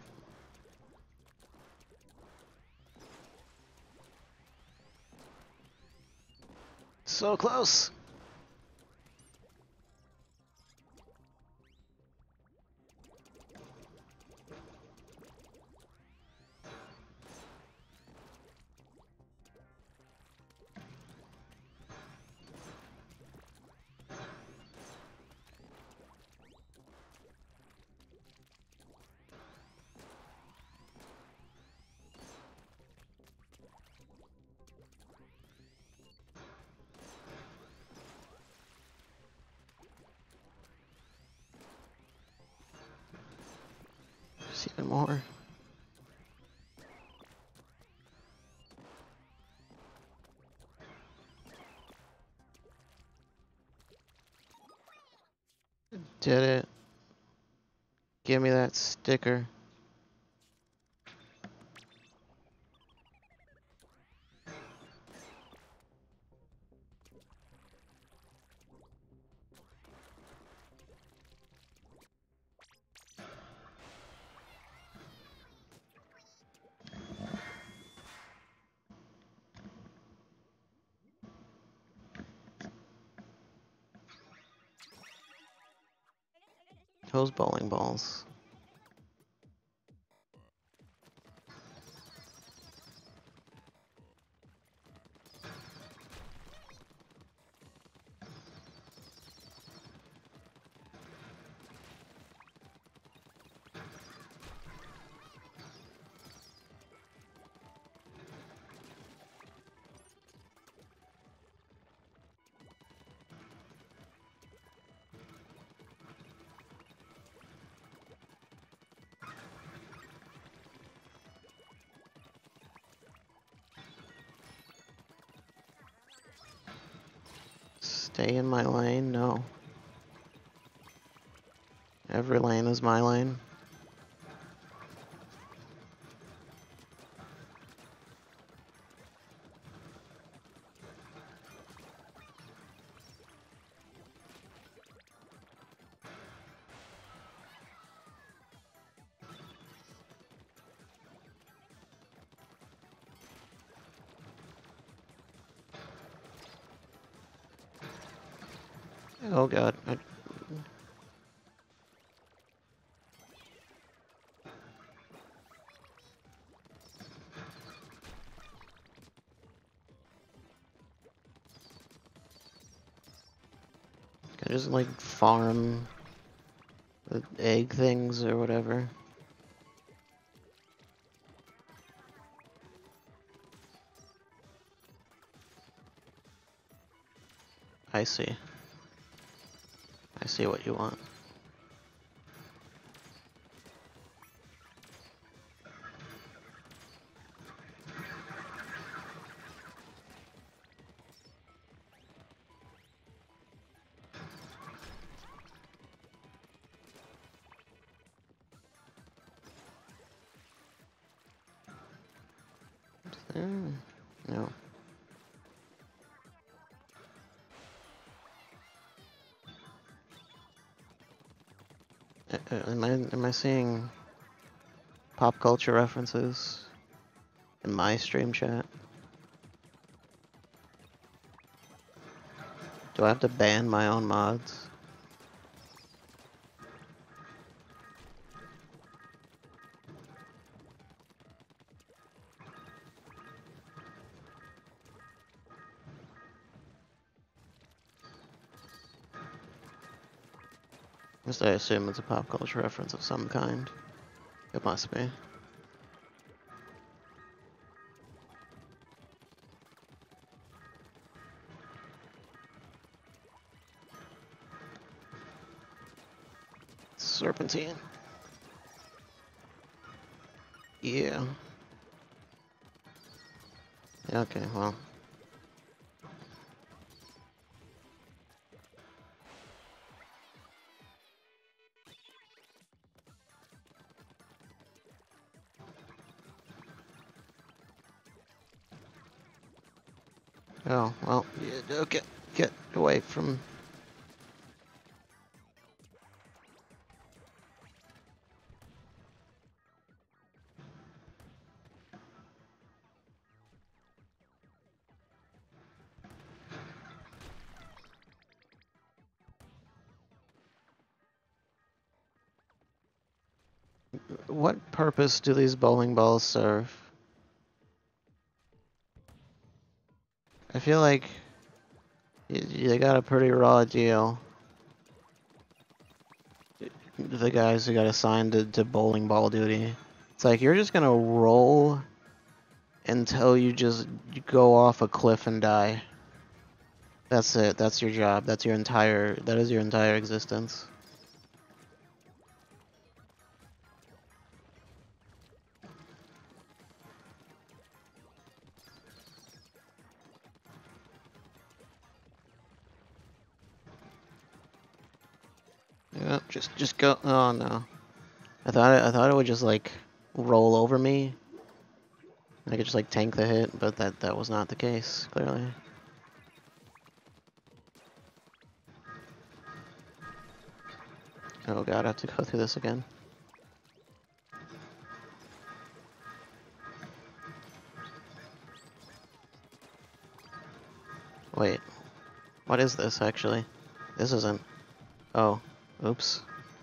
So close. There's even more. Did it. Give me that sticker. Those bowling balls. Stay in my lane? No. Every lane is my lane. Oh god. I... Can I just like farm the egg things or whatever? I see. I see what you want. There? No. Uh, uh, Am I am I seeing? pop culture references in my stream chat. Do I have to ban my own mods? At least I assume it's a pop culture reference of some kind. It must be. Serpentine. Yeah. Yeah, okay, well. Oh, well, yeah, okay, get away from... What purpose do these bowling balls serve? I feel like you, they got a pretty raw deal. The guys who got assigned to, to bowling ball duty. It's like you're just gonna roll until you just go off a cliff and die. That's it. That's your job. That's your entire. That is your entire existence. Yeah, just just go. Oh no. I thought it, I thought it would just like roll over me. I could just like tank the hit, but that that was not the case. Clearly. Oh god, I have to go through this again. Wait, what is this actually? This isn't. Oh, oops.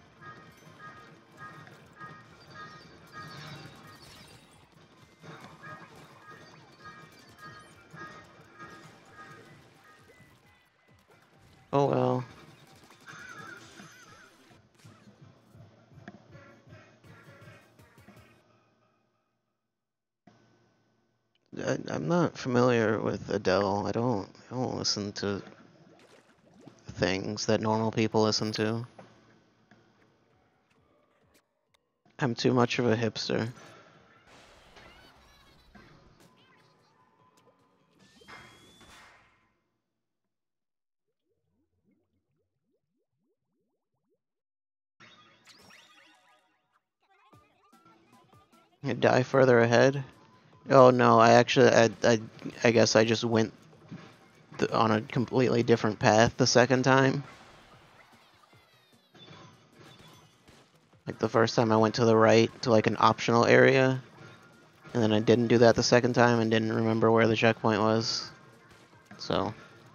Oh well. I, I'm not familiar with Adele. I don't. I don't listen to things that normal people listen to. I'm too much of a hipster. You die further ahead? Oh no, I actually, I, I, I guess I just went th on a completely different path the second time. Like the first time I went to the right to like an optional area, and then I didn't do that the second time and didn't remember where the checkpoint was. So.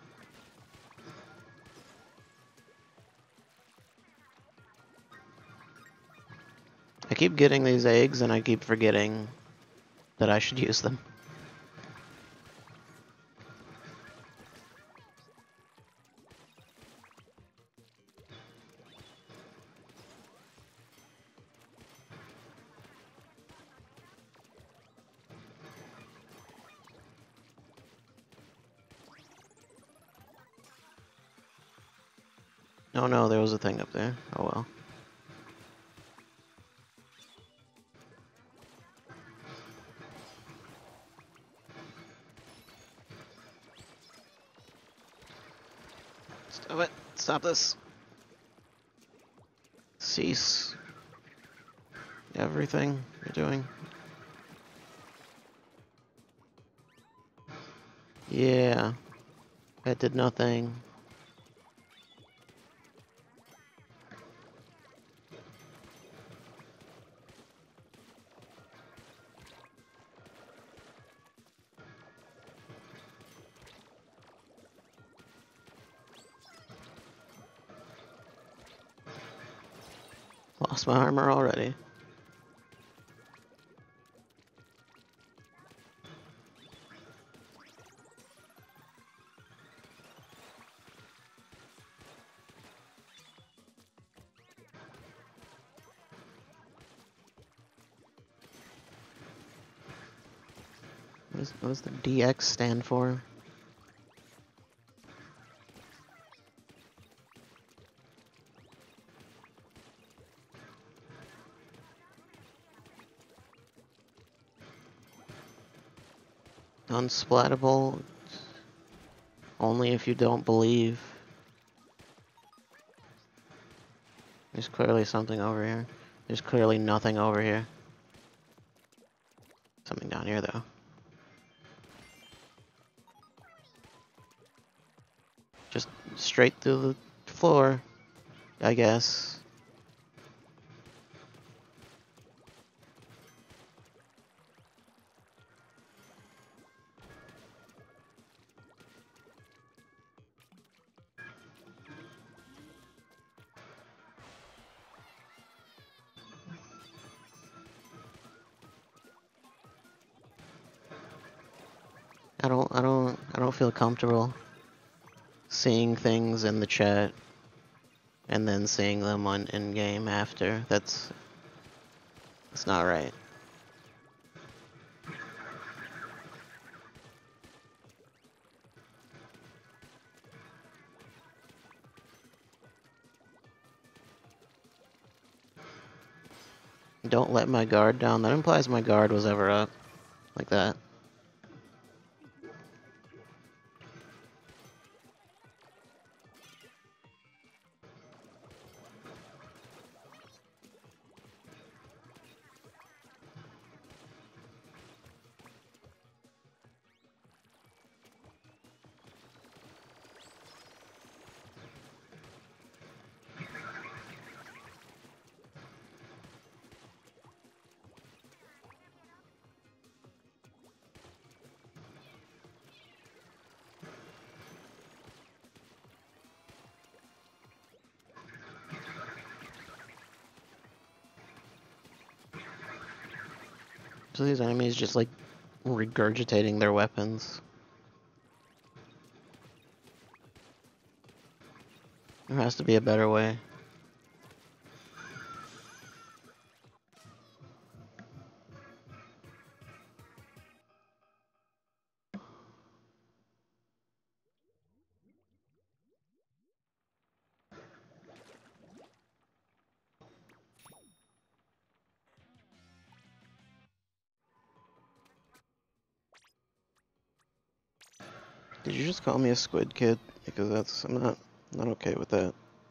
I keep getting these eggs and I keep forgetting that I should use them. Oh no, there was a thing up there. Oh well. Stop it. Stop this. Cease everything you're doing. Yeah. That did nothing. Lost my armor already. What, is, what does the D X stand for? Unsplatable. Only if you don't believe. There's clearly something over here. There's clearly nothing over here. Something down here, though. Just straight through the floor, I guess. I don't, I don't, I don't feel comfortable seeing things in the chat and then seeing them on in-game after. That's, that's not right. Don't let my guard down. That implies my guard was ever up. Like that. So these enemies just like regurgitating their weapons. There has to be a better way. Did you just call me a squid kid? Because that's, I'm not, not okay with that.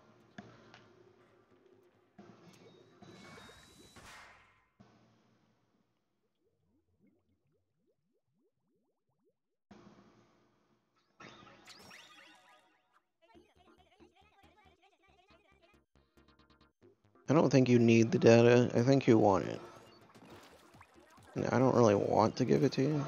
I don't think you need the data. I think you want it. And I don't really want to give it to you.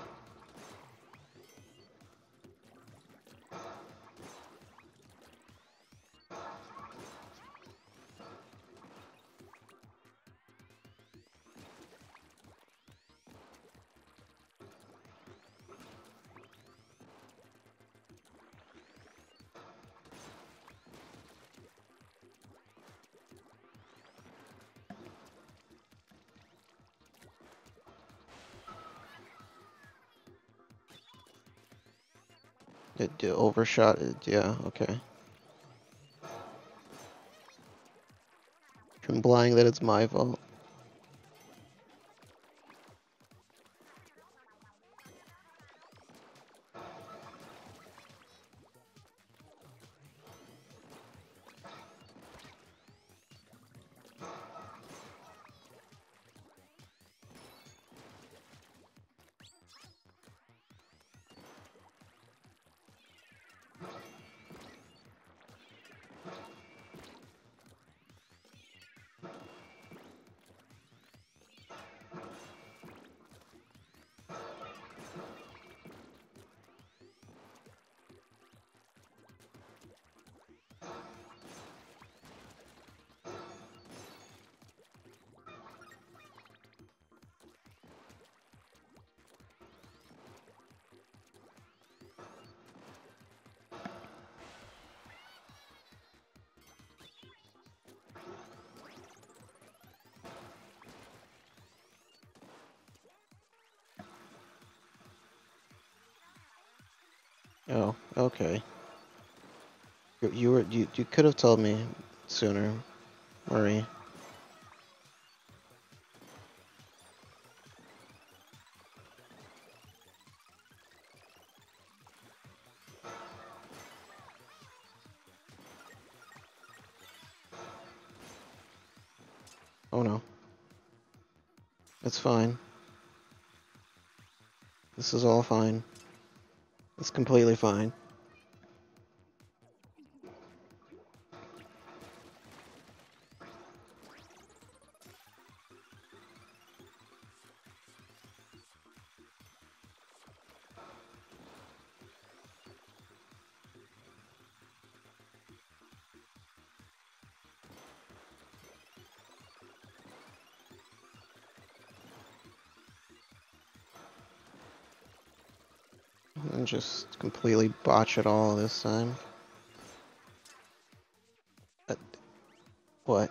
It, it overshot it, yeah, okay. Implying that it's my fault. Oh, okay. You, you were you you could have told me sooner, Murray. Oh no, it's fine. This is all fine. It's completely fine. And just completely botch it all this time. Uh, what?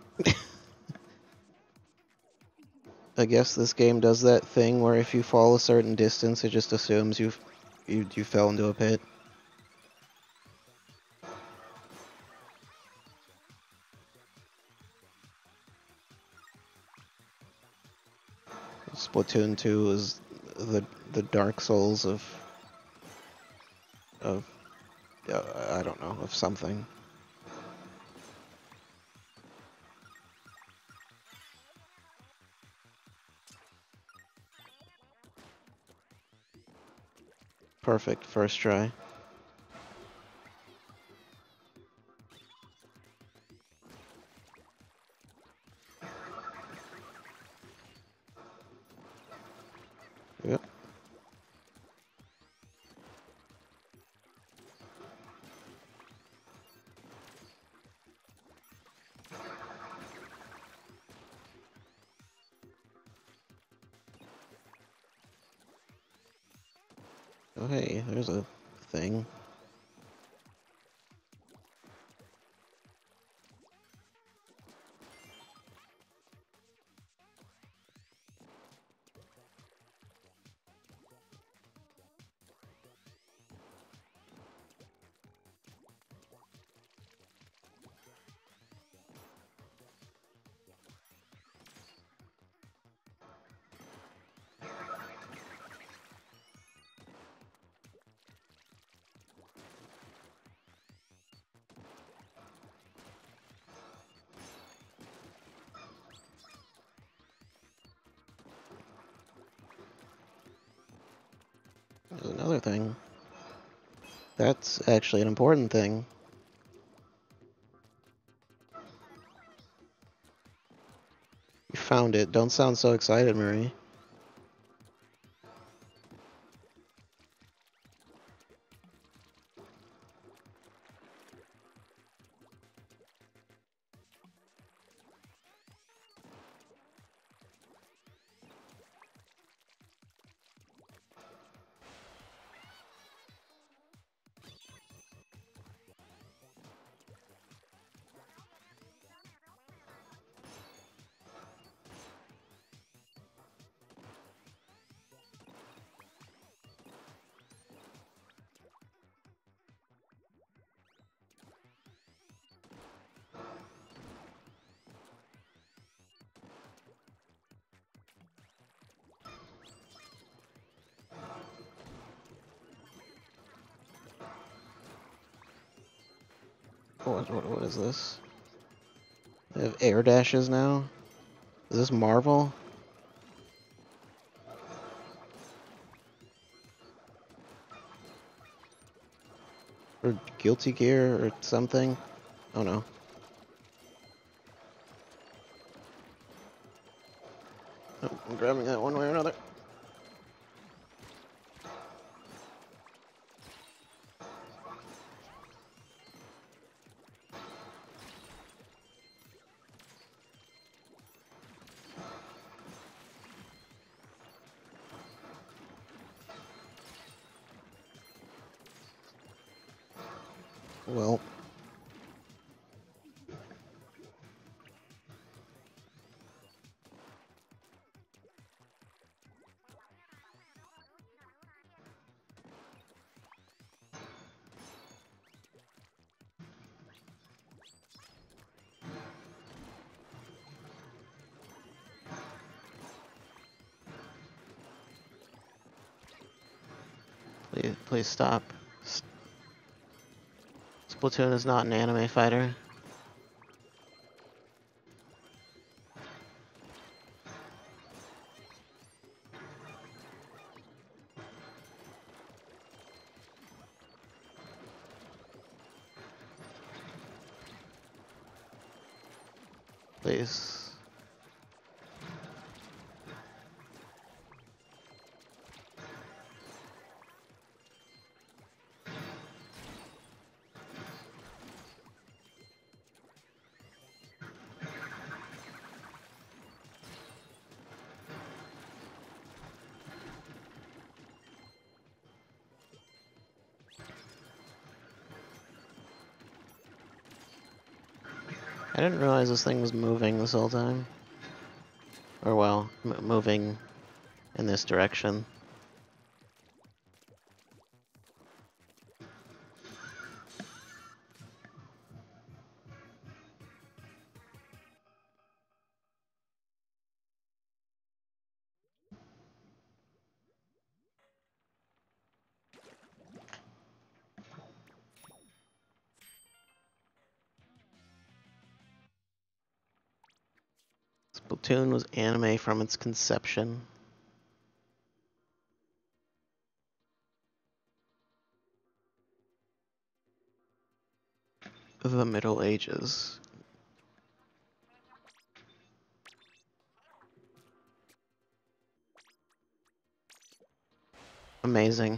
I guess this game does that thing where if you fall a certain distance, it just assumes you've you you fell into a pit. Splatoon two is the the Dark Souls of of uh, I don't know, of something. Perfect first try. Yep. Oh hey, there's a thing. There's another thing. That's actually an important thing. You found it. Don't sound so excited, Marie. What, what, what is this? They have air dashes now? Is this Marvel? Or Guilty Gear or something? Oh no. Oh, I'm grabbing that one way or another. Well, Please, please stop. S- Splatoon is not an anime fighter. Please. I didn't realize this thing was moving this whole time. Or, well, m moving in this direction. Splatoon was anime from its conception. The Middle Ages. Amazing.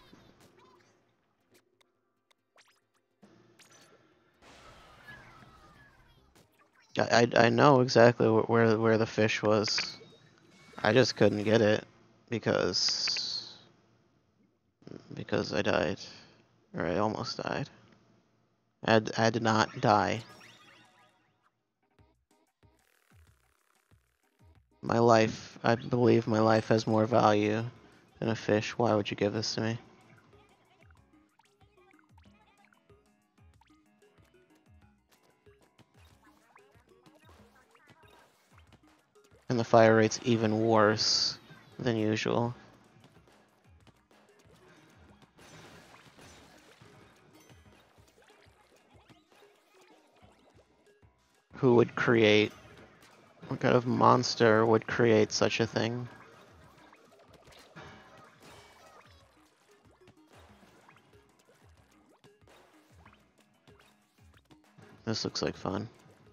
I, I, I know exactly wh where where the fish was. I just couldn't get it because because I died, or I almost died. I had, I did not die. My life, I believe my life has more value than a fish. Why would you give this to me? And the fire rate's even worse than usual. Who would create, what kind of monster would create such a thing? This looks like fun.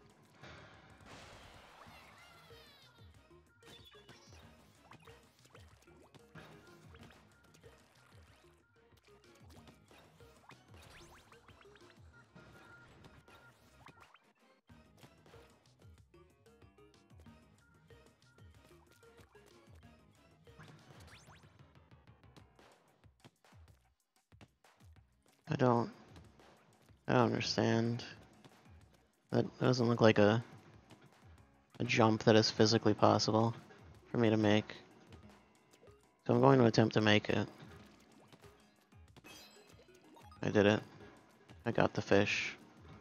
I don't, I don't understand. That doesn't look like a, a jump that is physically possible for me to make. So I'm going to attempt to make it. I did it. I got the fish.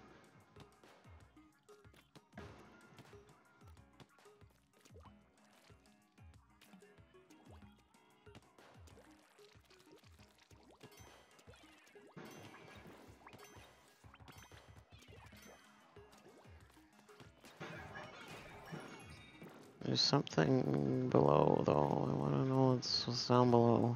There's something below, though. I want to know what's, what's down below.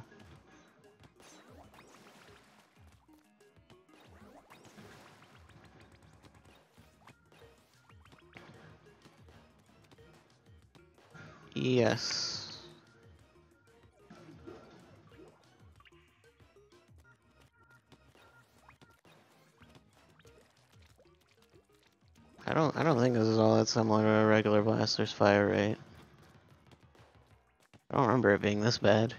Yes. I don't. I don't think this is all that similar to a regular blaster's fire rate. I don't remember it being this bad.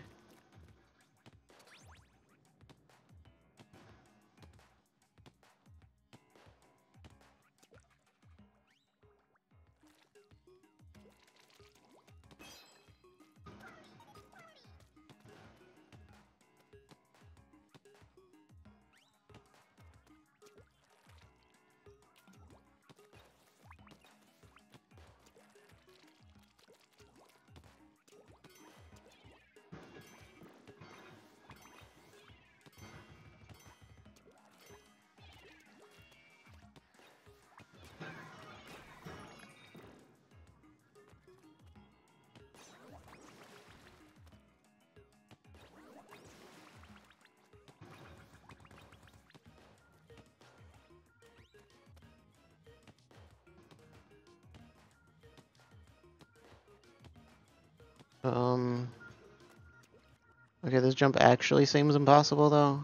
Um. Okay, this jump actually seems impossible, though.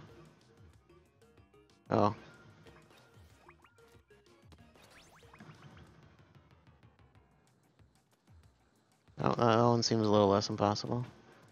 Oh. Oh, that one seems a little less impossible.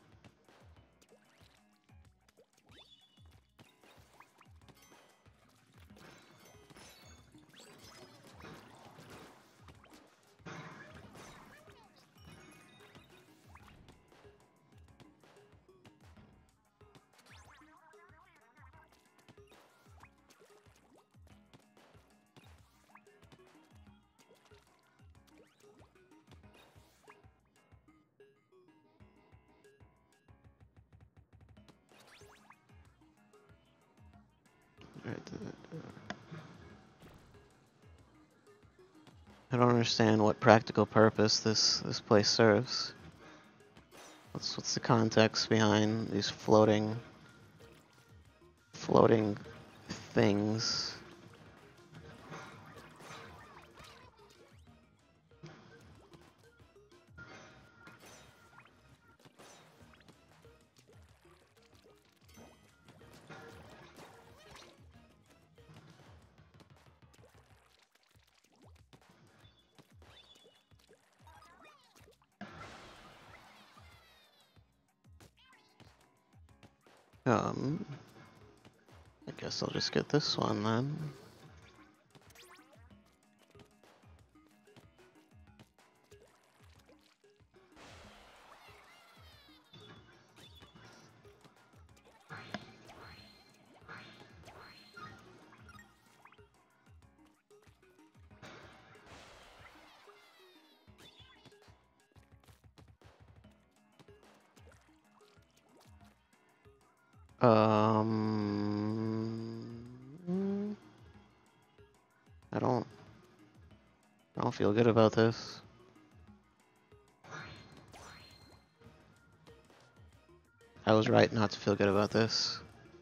I don't understand what practical purpose this this place serves. What's what's the context behind these floating floating things? Um, I guess I'll just get this one then. Um, I don't, I don't feel good about this. I was right not to feel good about this.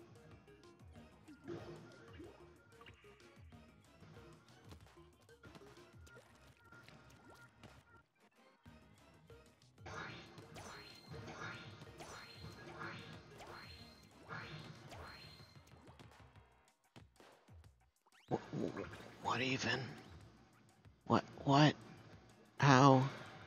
What, what even? What? What? How?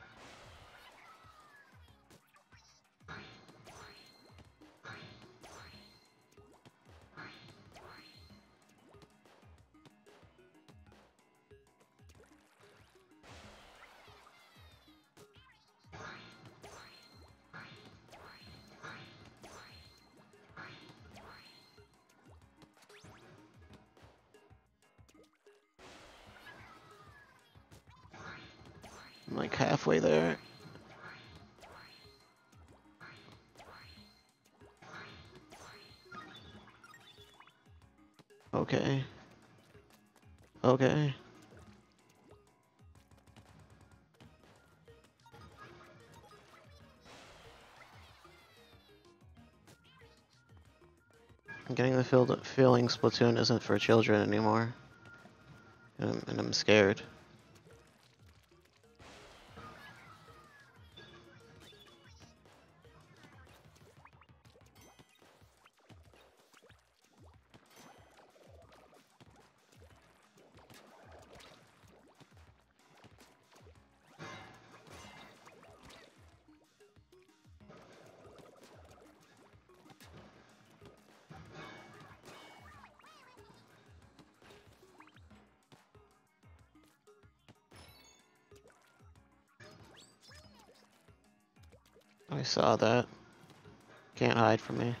I'm like halfway there. Okay. Okay. I'm getting the feel feeling Splatoon isn't for children anymore. And I'm, and I'm scared. I saw that. Can't hide from me.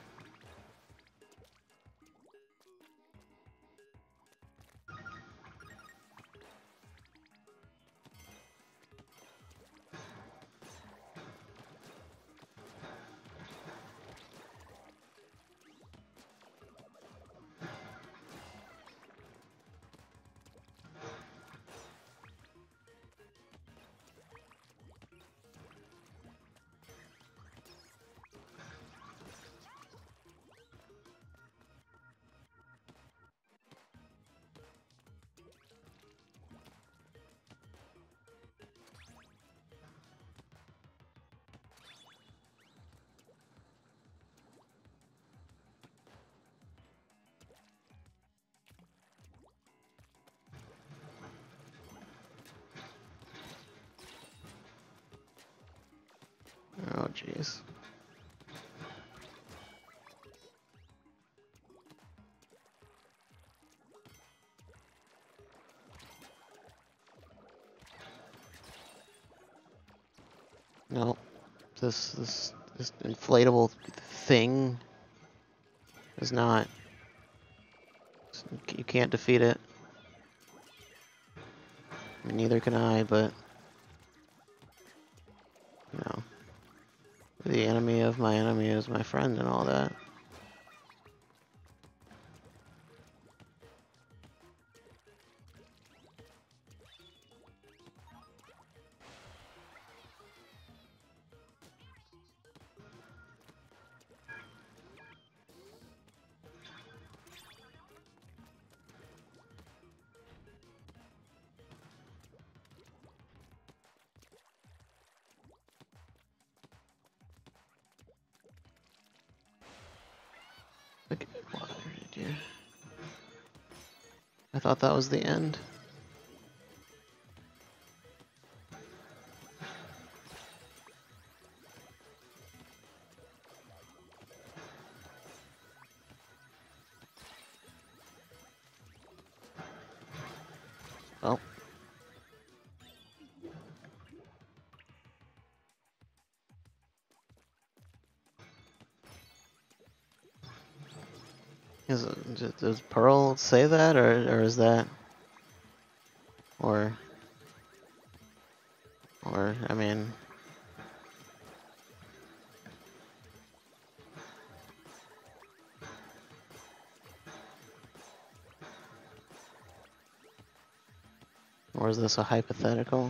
jeez. No, this this this inflatable thing is not. You can't defeat it. I mean, neither can I, but you know, the enemy of my enemy is my friend and all that. Okay, water, dear. I thought that was the end. Oh. Is it, does Pearl say that, or or is that, or, or I mean, or is this a hypothetical?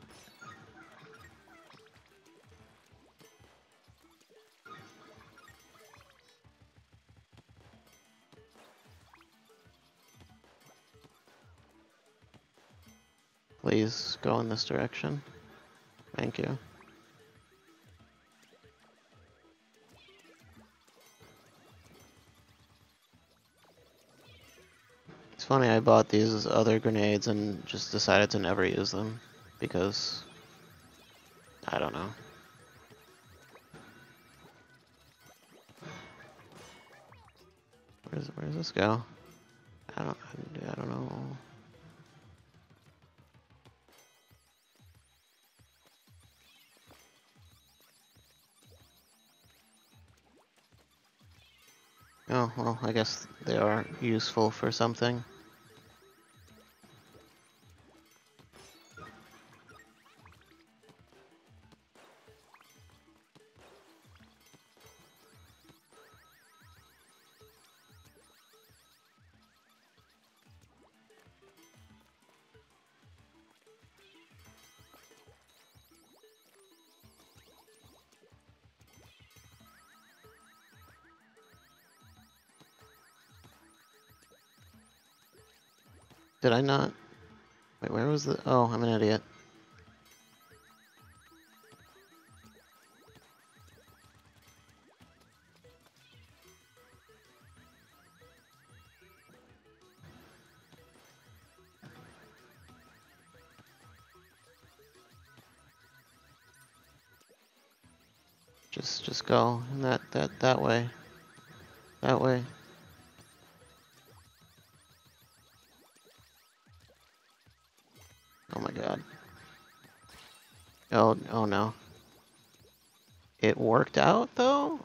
Please go in this direction. Thank you. It's funny, I bought these other grenades and just decided to never use them because I don't know. Where's where does this go? I don't I don't know. Oh, well, I guess they are useful for something. Did I not? Wait, where was the... Oh, I'm an idiot. Just, just go in that, that, that way. That way. Oh my god. Oh, oh no. It worked out, though?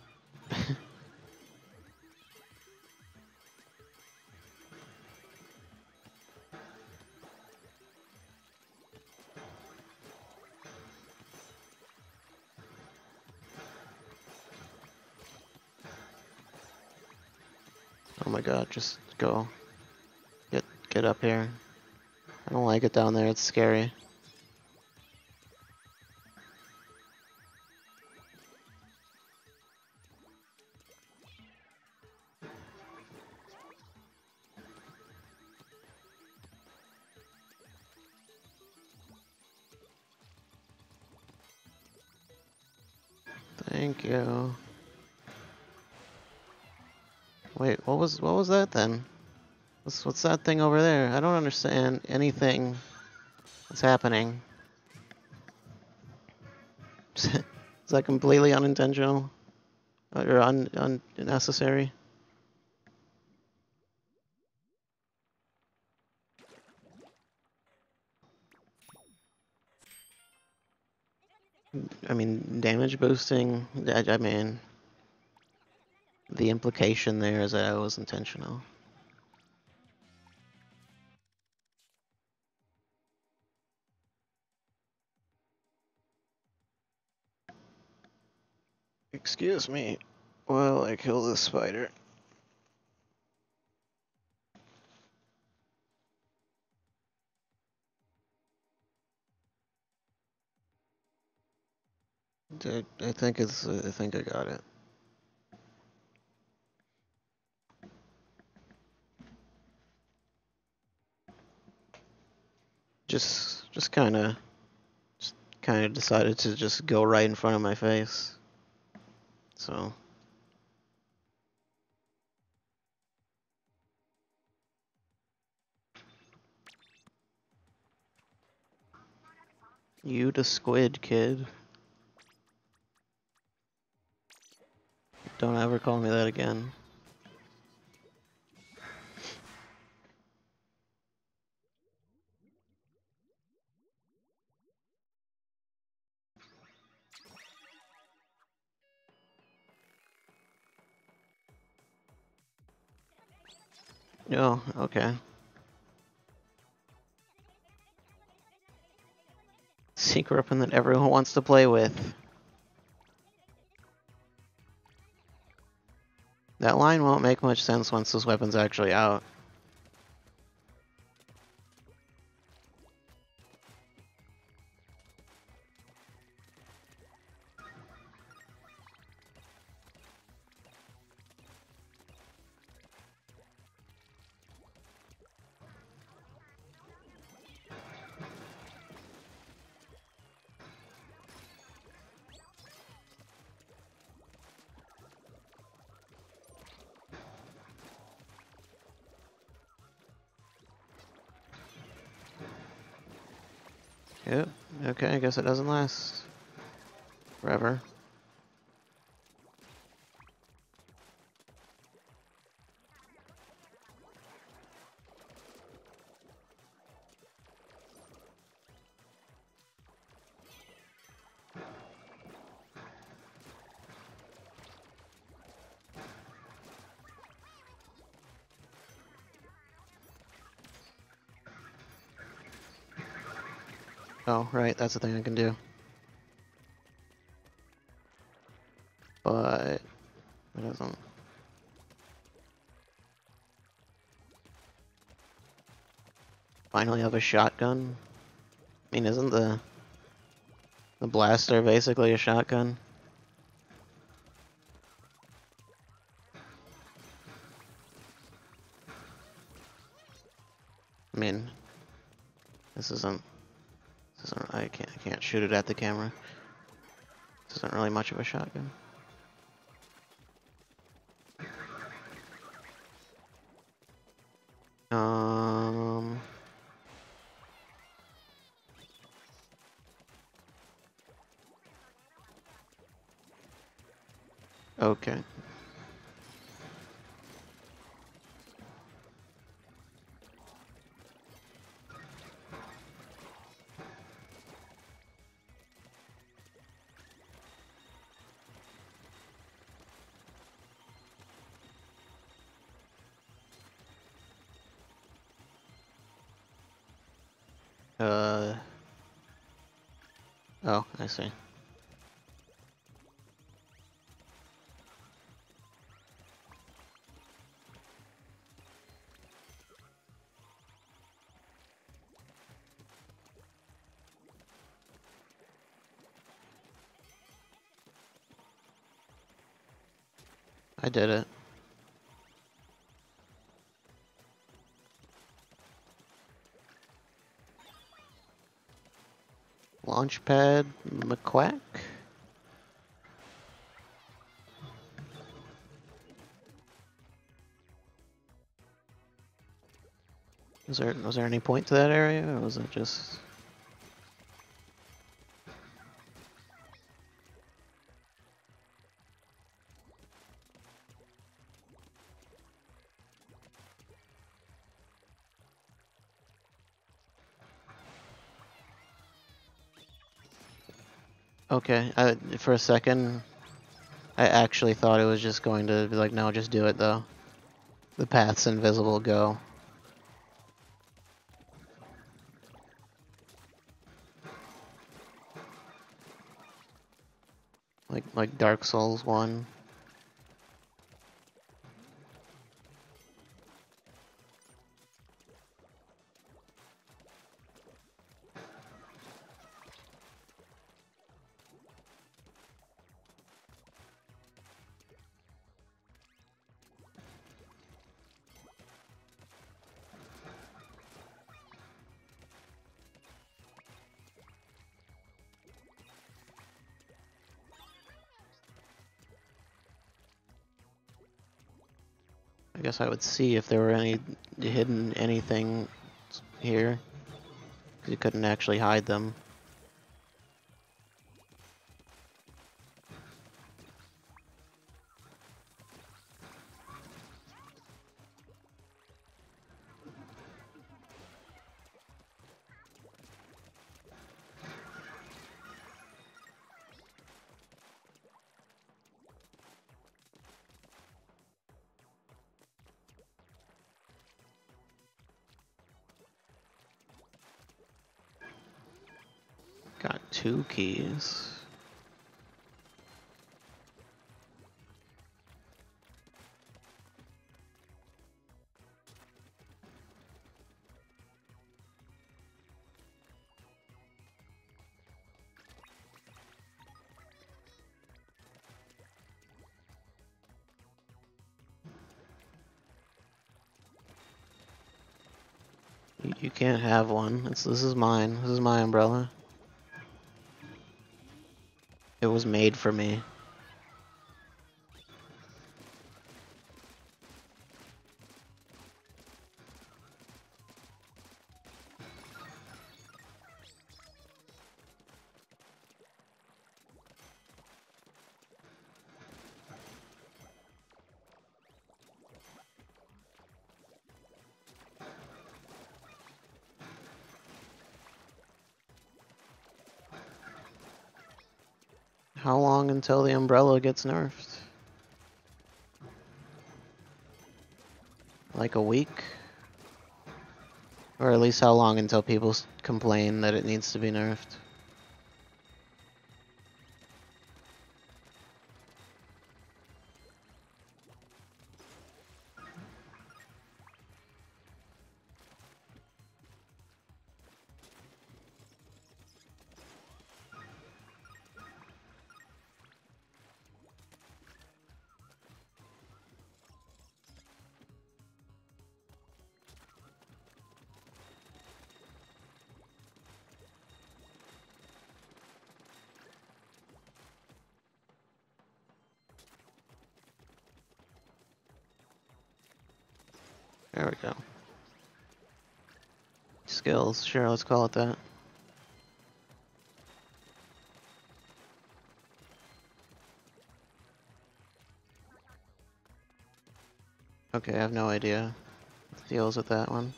Oh my god, just go. Get, get up here. I don't like it down there, it's scary. Thank you. Wait, what was what was that then? What's what's that thing over there? I don't understand anything that's happening. Is that completely unintentional? Or un unnecessary? I mean, damage boosting, I, I mean, the implication there is that it was intentional. Excuse me while I kill this spider. I, I think it's, I think I got it. Just, just kind of, just kind of decided to just go right in front of my face. So. You the squid, kid. Don't ever call me that again. Oh, okay. Secret weapon that everyone wants to play with. That line won't make much sense once this weapon's actually out. Yep, okay, I guess it doesn't last forever. Oh, right, that's the thing I can do. But it doesn't. Finally have a shotgun. I mean, isn't the the blaster basically a shotgun? I mean, this isn't. This isn't. I can't. I can't shoot it at the camera. This isn't really much of a shotgun. Um. Okay. Uh. Oh, I see. I did it. Launchpad McQuack? Was there was there any point to that area, or was it just? Okay, I, for a second, I actually thought it was just going to be like, no, just do it though. The path's invisible, go. Like like Dark Souls one. I guess I would see if there were any hidden anything here. Because you couldn't actually hide them. Got two keys. You, you can't have one. It's, this is mine. This is my umbrella. It was made for me. How long until the umbrella gets nerfed? Like a week? Or at least how long until people s- complain that it needs to be nerfed? There we go. Skills, sure, let's call it that. Okay, I have no idea what the deal is with that one.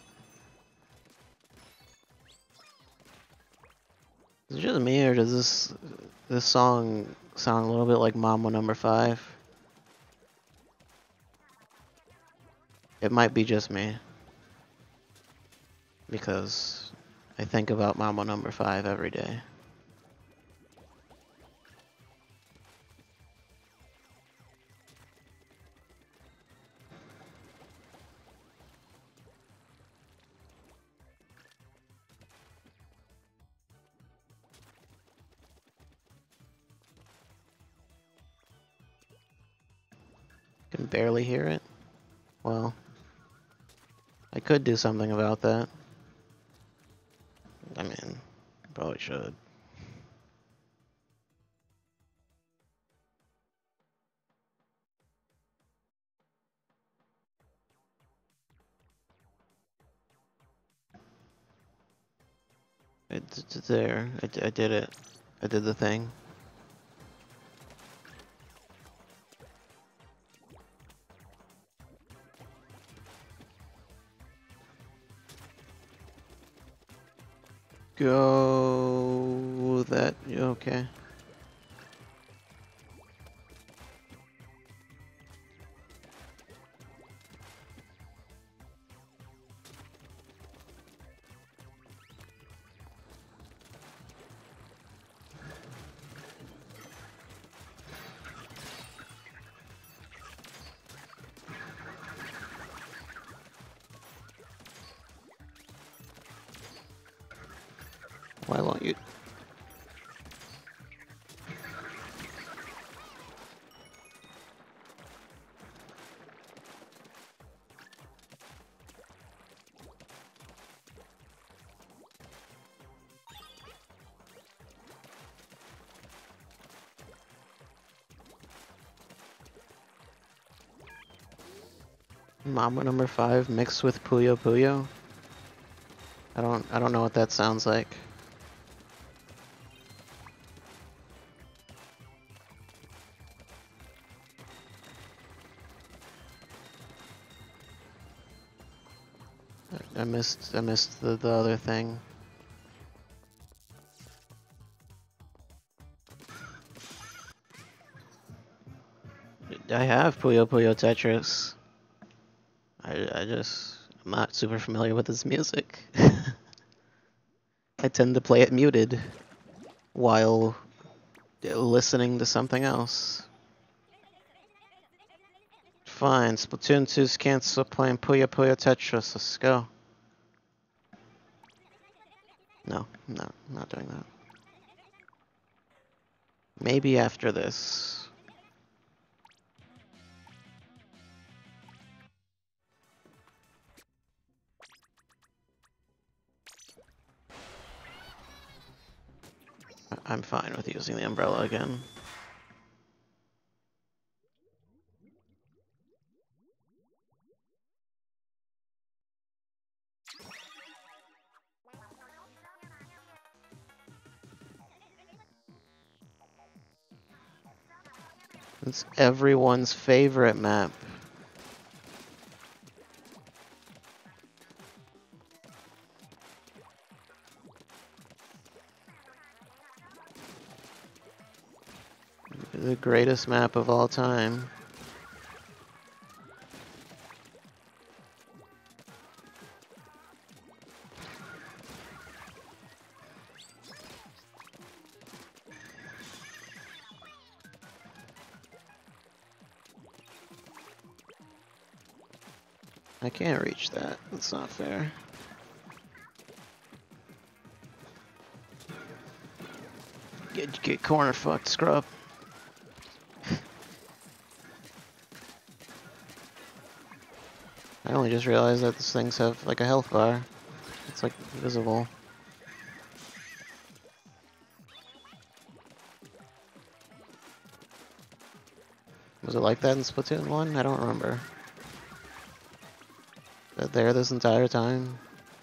Is it just me, or does this this song sound a little bit like Mambo Number Five? It might be just me, because I think about Mambo Number Five every day. Can barely hear it. Well, I could do something about that. I mean, probably should. It's, it's there. I, I did it. I did the thing. Go that. Okay. Why won't you? Mama number five mixed with Puyo Puyo? I don't I don't know what that sounds like. I missed I missed the, the other thing. I have Puyo Puyo Tetris. I I just I'm not super familiar with his music. I tend to play it muted while listening to something else. Fine, Splatoon two's canceled playing Puyo Puyo Tetris. Let's go. No, no, I'm not doing that. Maybe after this. I'm fine with using the umbrella again. It's everyone's favorite map. The greatest map of all time. I can't reach that. That's not fair. Get get corner fucked, scrub. I only just realized that these things have like a health bar. It's like visible. Was it like that in Splatoon one? I don't remember. They're there this entire time.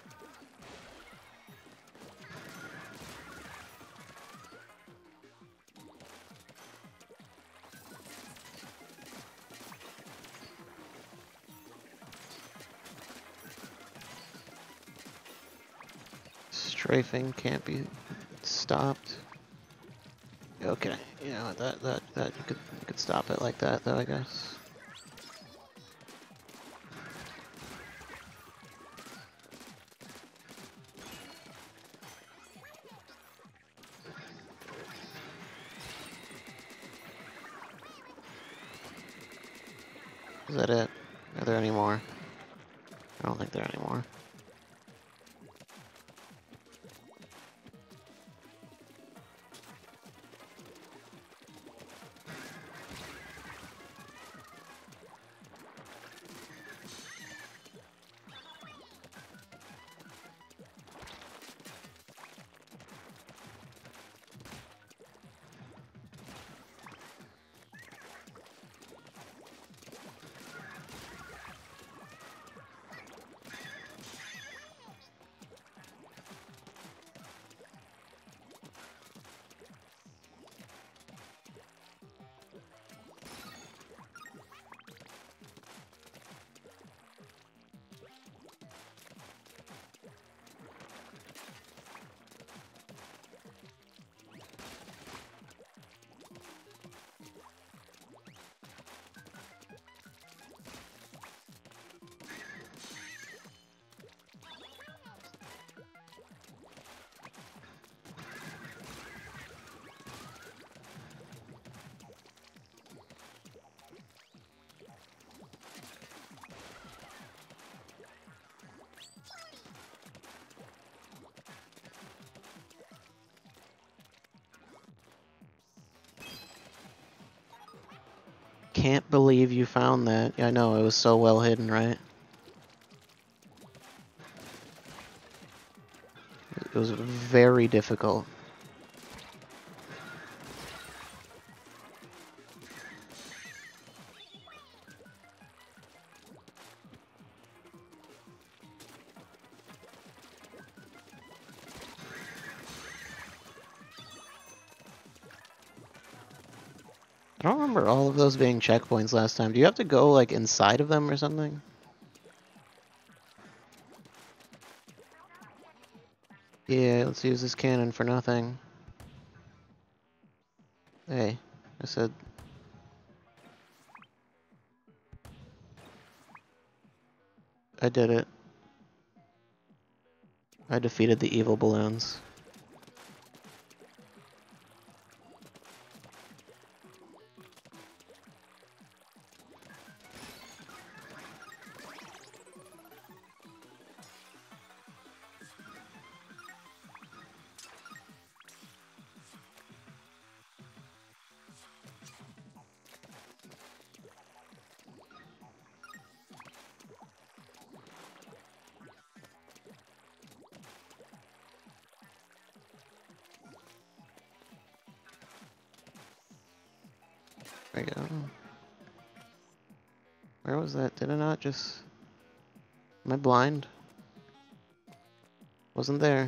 Strafing can't be stopped. Okay, yeah, that that that you could you could stop it like that though, I guess. Is that it? Are there any more? I don't think there are any more. can't believe you found that. Yeah, I know, it was so well hidden, right? It was very difficult. I don't remember all of those being checkpoints last time. Do you have to go, like, inside of them or something? Yeah, let's use this cannon for nothing. Hey, I said... I did it. I defeated the evil balloons. There we go. Where was that? Did I not just... Am I blind? Wasn't there.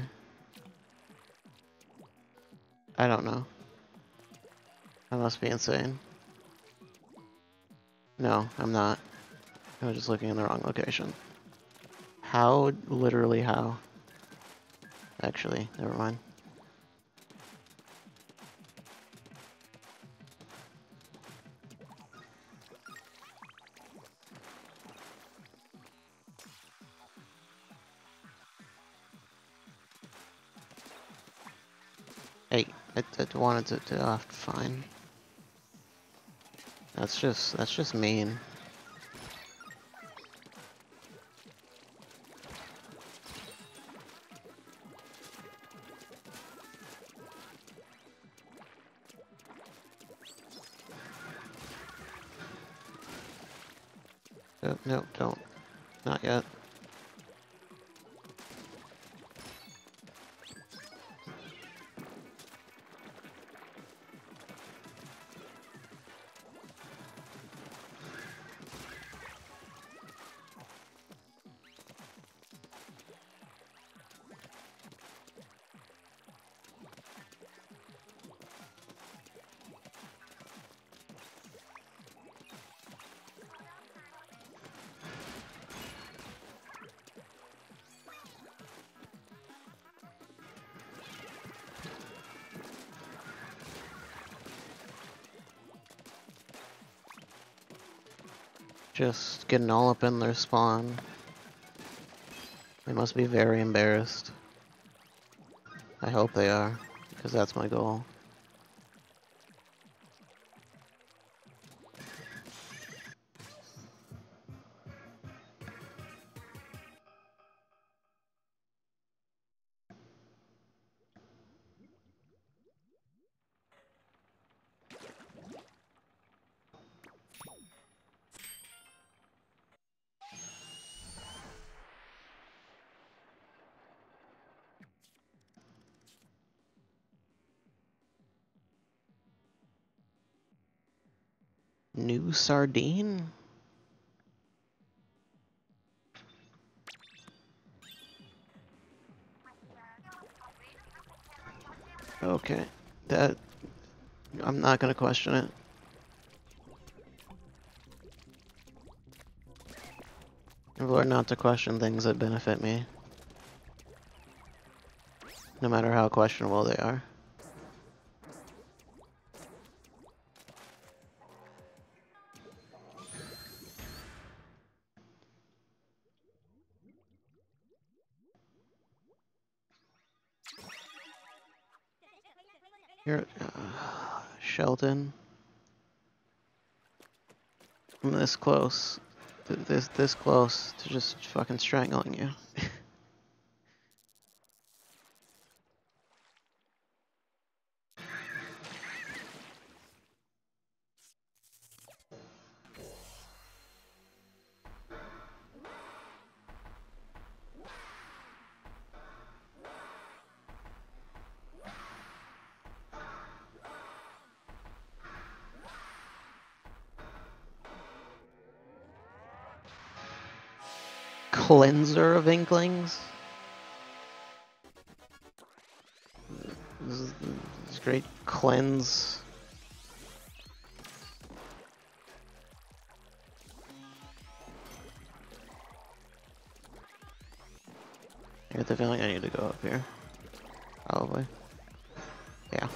I don't know. I must be insane. No, I'm not. I was just looking in the wrong location. How? Literally how? Actually, never mind. Hey, I, I wanted to, to uh, fine. That's just, that's just mean. Uh, no, don't. Not yet. Just getting all up in their spawn. They must be very embarrassed. I hope they are, because that's my goal. New sardine? Okay, that... I'm not gonna question it. I've learned not to question things that benefit me. No matter how questionable they are. Here, uh, Shelton. I'm this close. Th this this close to just fucking strangling you. cleanser of Inklings. This is, this is great cleanse. I get the feeling I need to go up here. Probably. Yeah.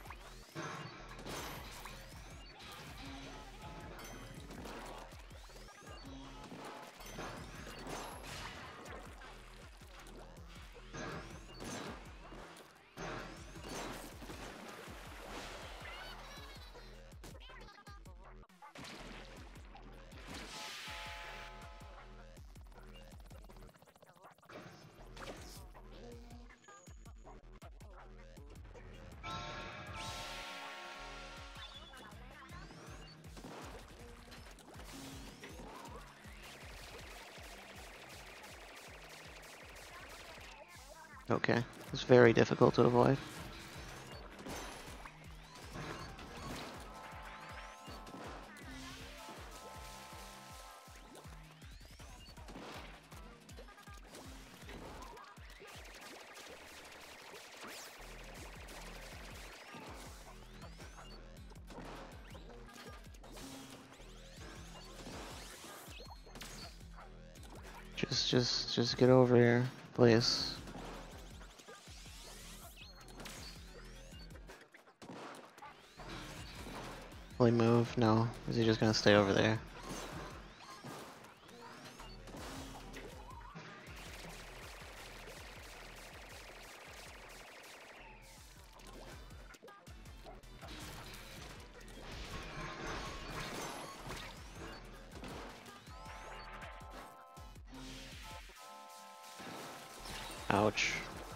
Okay. It's very difficult to avoid. Just, just, just get over here, please. Will he move? No. Is he just gonna stay over there? Ouch.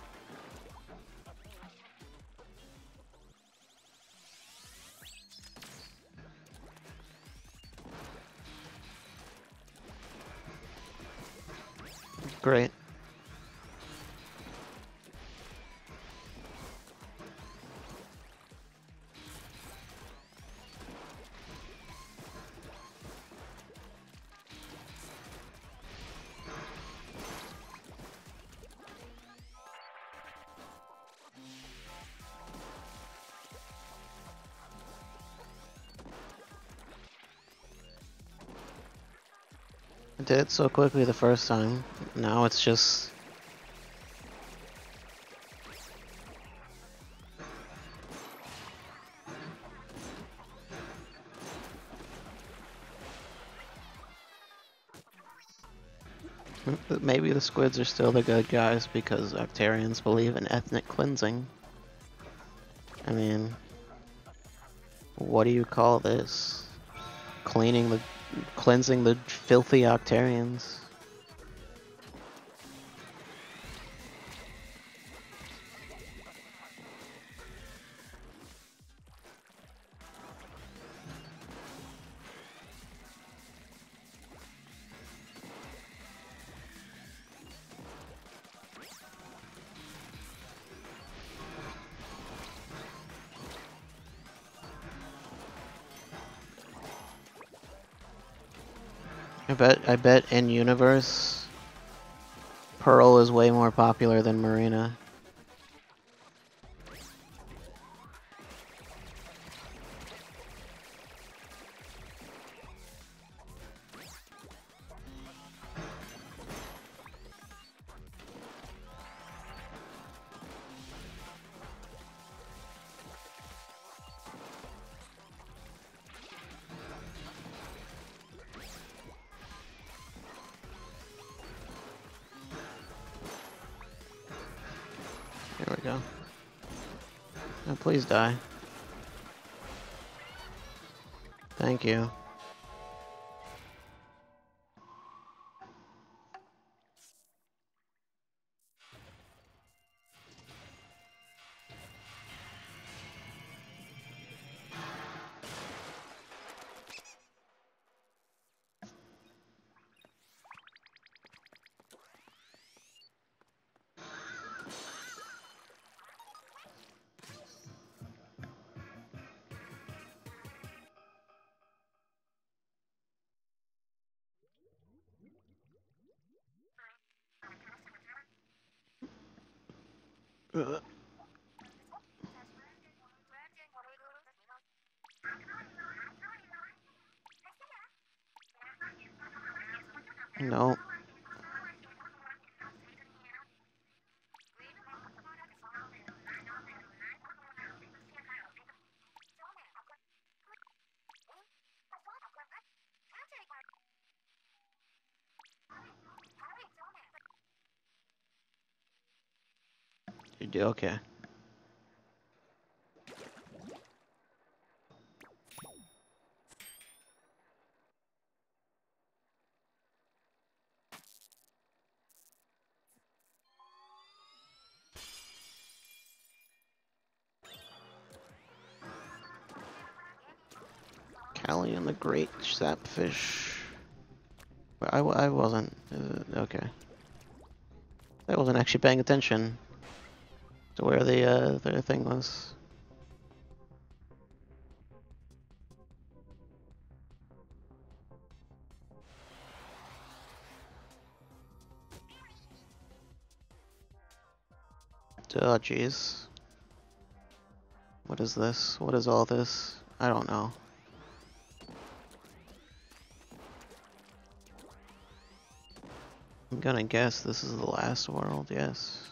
Great. I did it so quickly the first time. Now it's just... Maybe the squids are still the good guys because Octarians believe in ethnic cleansing. I mean... What do you call this? Cleaning the... Cleansing the filthy Octarians. I bet, I bet in universe, Pearl is way more popular than Marina. There we go. Oh, please die. Thank you. Uh, no. You do okay. Callie and the Great Sapfish. I, I wasn't. Uh, okay. I wasn't actually paying attention to where the uh, their thing was. Oh, jeez. What is this? What is all this? I don't know. I'm gonna guess this is the last world, yes.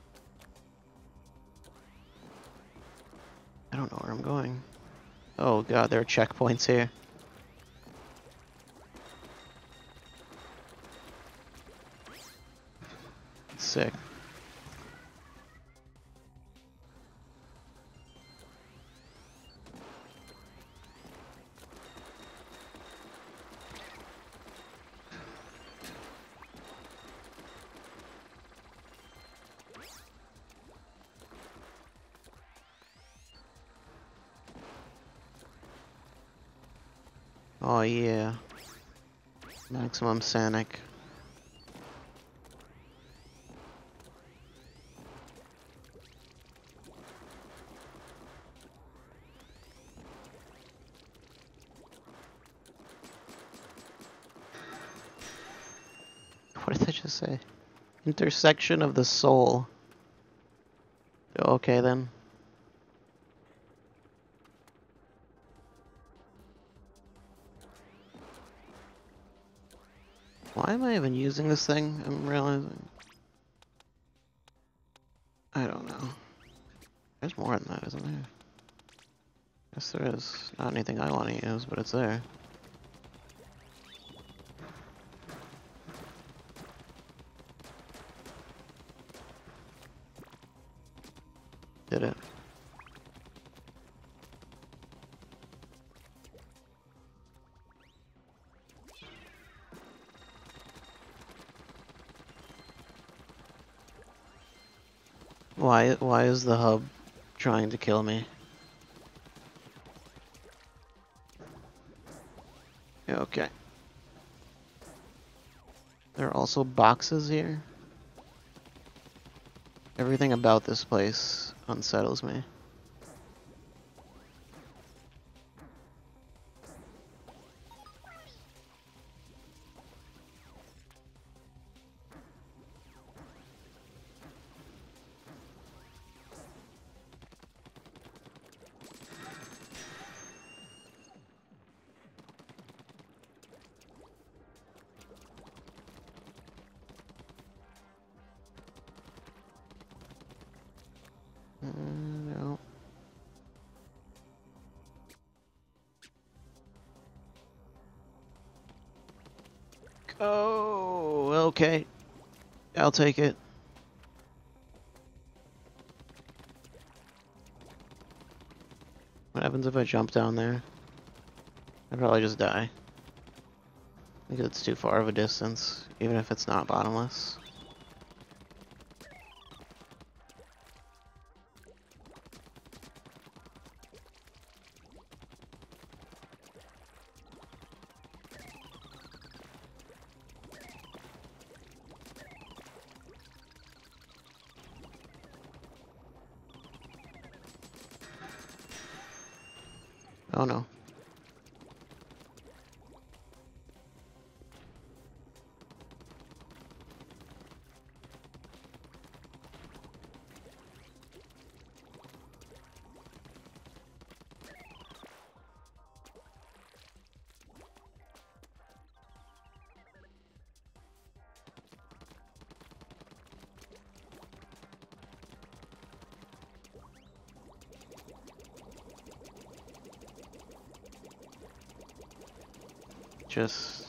I don't know where I'm going. Oh god, there are checkpoints here. Sick. Oh yeah. Maximum Sanic. What did I just say? Intersection of the soul. Okay then. Why am I even using this thing? I'm realizing. I don't know. There's more than that, isn't there? Yes, there is. Not anything I want to use, but it's there. Did it. Why, why is the hub trying to kill me? Yeah, okay. There are also boxes here. Everything about this place unsettles me. Uh, no. Oh, okay. I'll take it. What happens if I jump down there? I'd probably just die. Because it's too far of a distance, even if it's not bottomless. Oh no. just...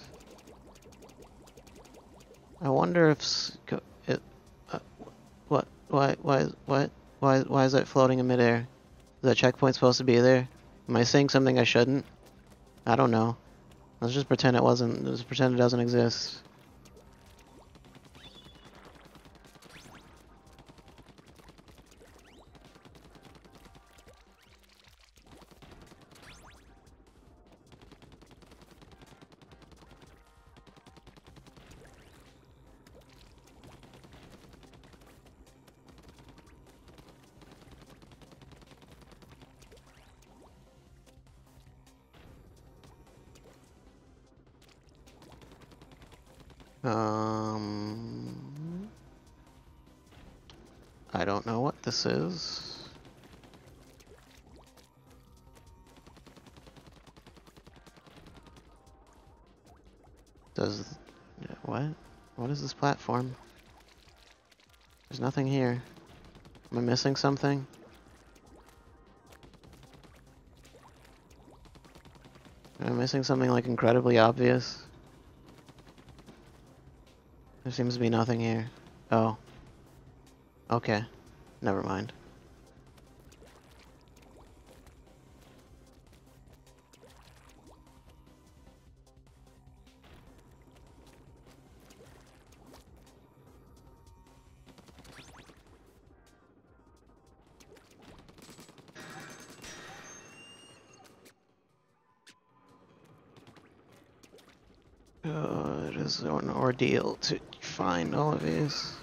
I wonder if s- go- it... Uh, what? Why? Why? What? Why? Why is that floating in midair? Is that checkpoint supposed to be there? Am I saying something I shouldn't? I don't know. Let's just pretend it wasn't. Let's pretend it doesn't exist. Um, I don't know what this is. Does... what? What is this platform? There's nothing here. Am I missing something? Am I missing something like incredibly obvious? There seems to be nothing here. Oh. Okay. Never mind. Uh, it is an ordeal to find all of these.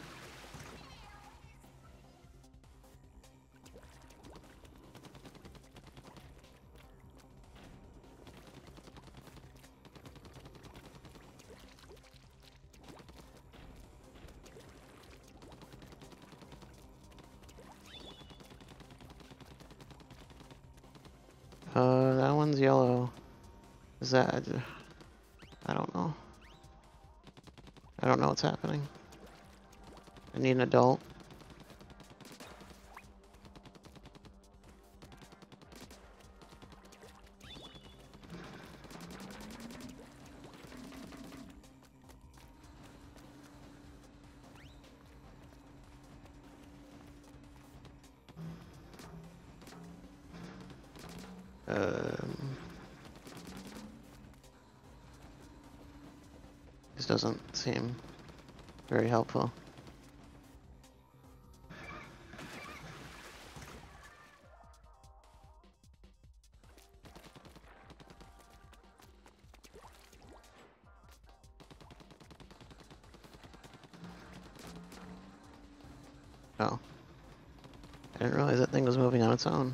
Uh, that one's yellow. Is that... I don't know. I don't know what's happening. I need an adult. Um, this doesn't seem very helpful. Oh. I didn't realize that thing was moving on its own.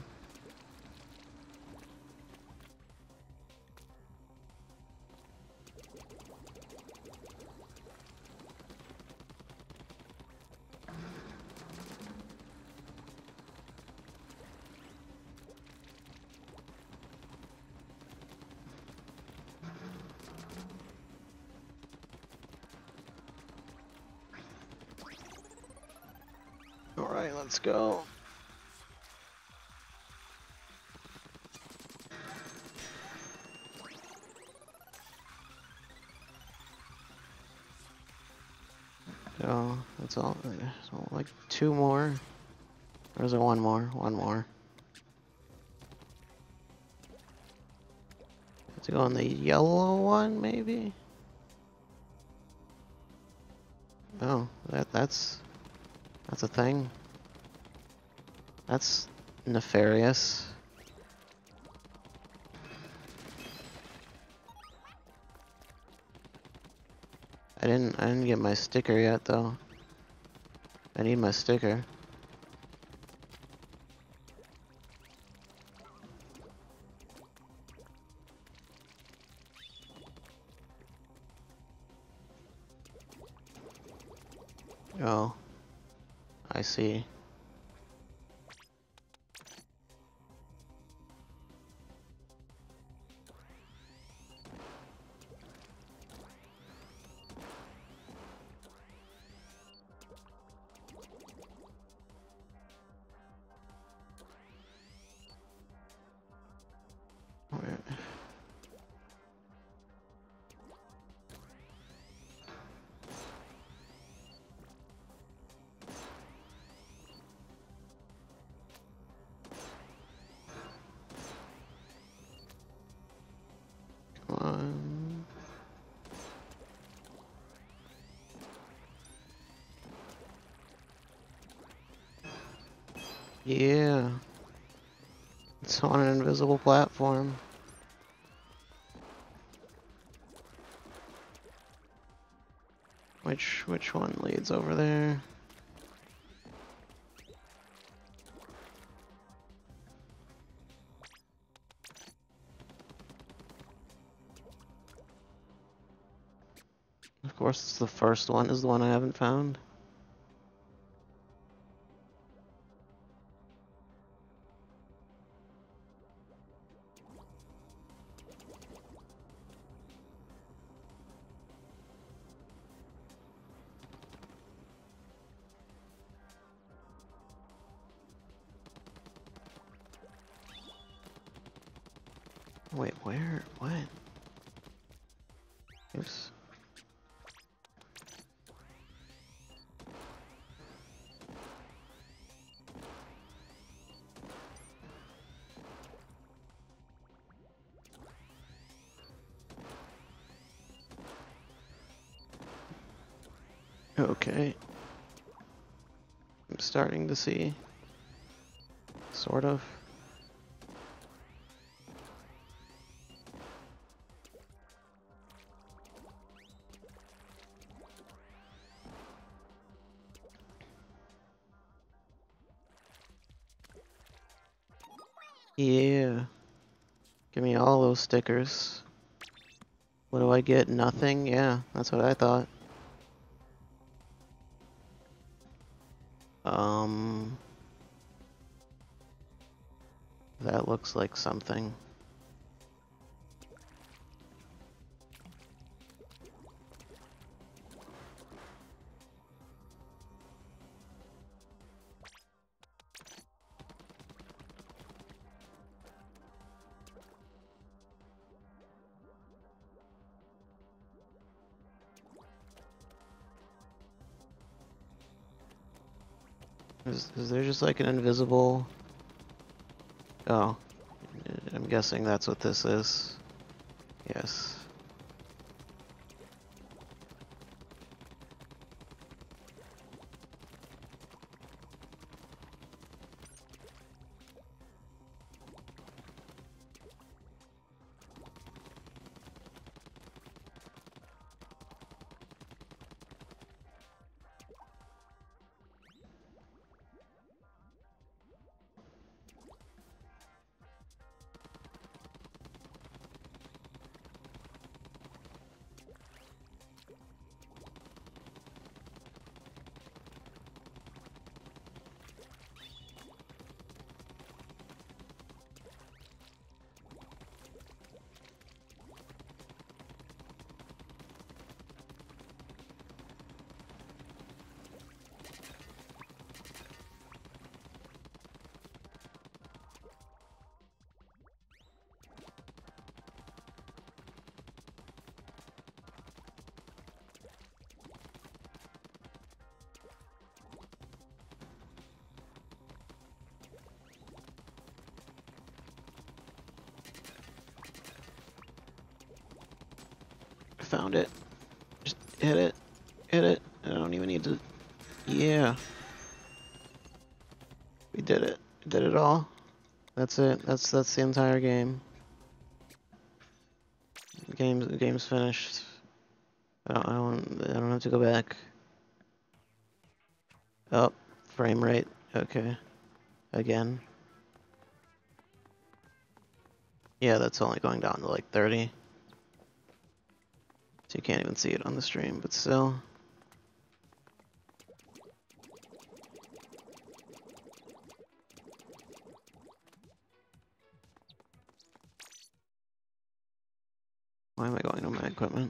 Alright, let's go. So, that's all. So, like, two more. Or is there one more? One more. To go on the yellow one, maybe? Oh, that that's that's a thing. That's nefarious. I didn't I didn't get my sticker yet though. I need my sticker. Oh, I see. Where- Yeah. It's on an invisible platform. Which which one leads over there? Of course, it's the first one is the one I haven't found. Wait, where? What? Oops. Okay. I'm starting to see. Sort of. Yeah. Give me all those stickers. What do I get? Nothing? Yeah, that's what I thought. Um... That looks like something. Is, is there just like an invisible... Oh. I'm guessing that's what this is. Yes. I found it. Just hit it. Hit it. I don't even need to... Yeah. We did it. We did it all. That's it. That's that's the entire game. The game's the game's finished. I don't I don't I don't have to go back. Oh, frame rate. Okay. Again. Yeah, that's only going down to like thirty. So you can't even see it on the stream, but still. Why am I going to my equipment?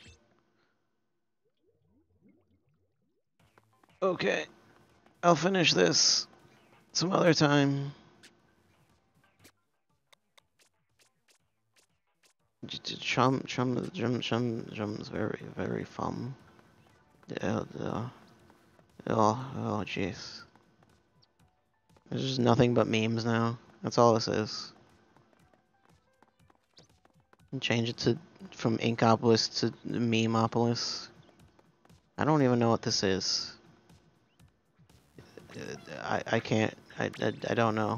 Okay. I'll finish this some other time. Chum, chum, chum, chum, chum's very, very fun. Yeah, yeah. Oh, oh, jeez. There's just nothing but memes now. That's all this is. Change it to from Inkopolis to Memeopolis. I don't even know what this is. I, I can't. I, I, I don't know.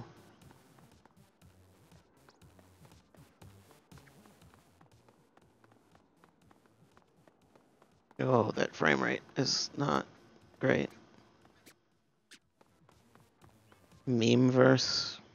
Oh, that frame rate is not great. Memeverse.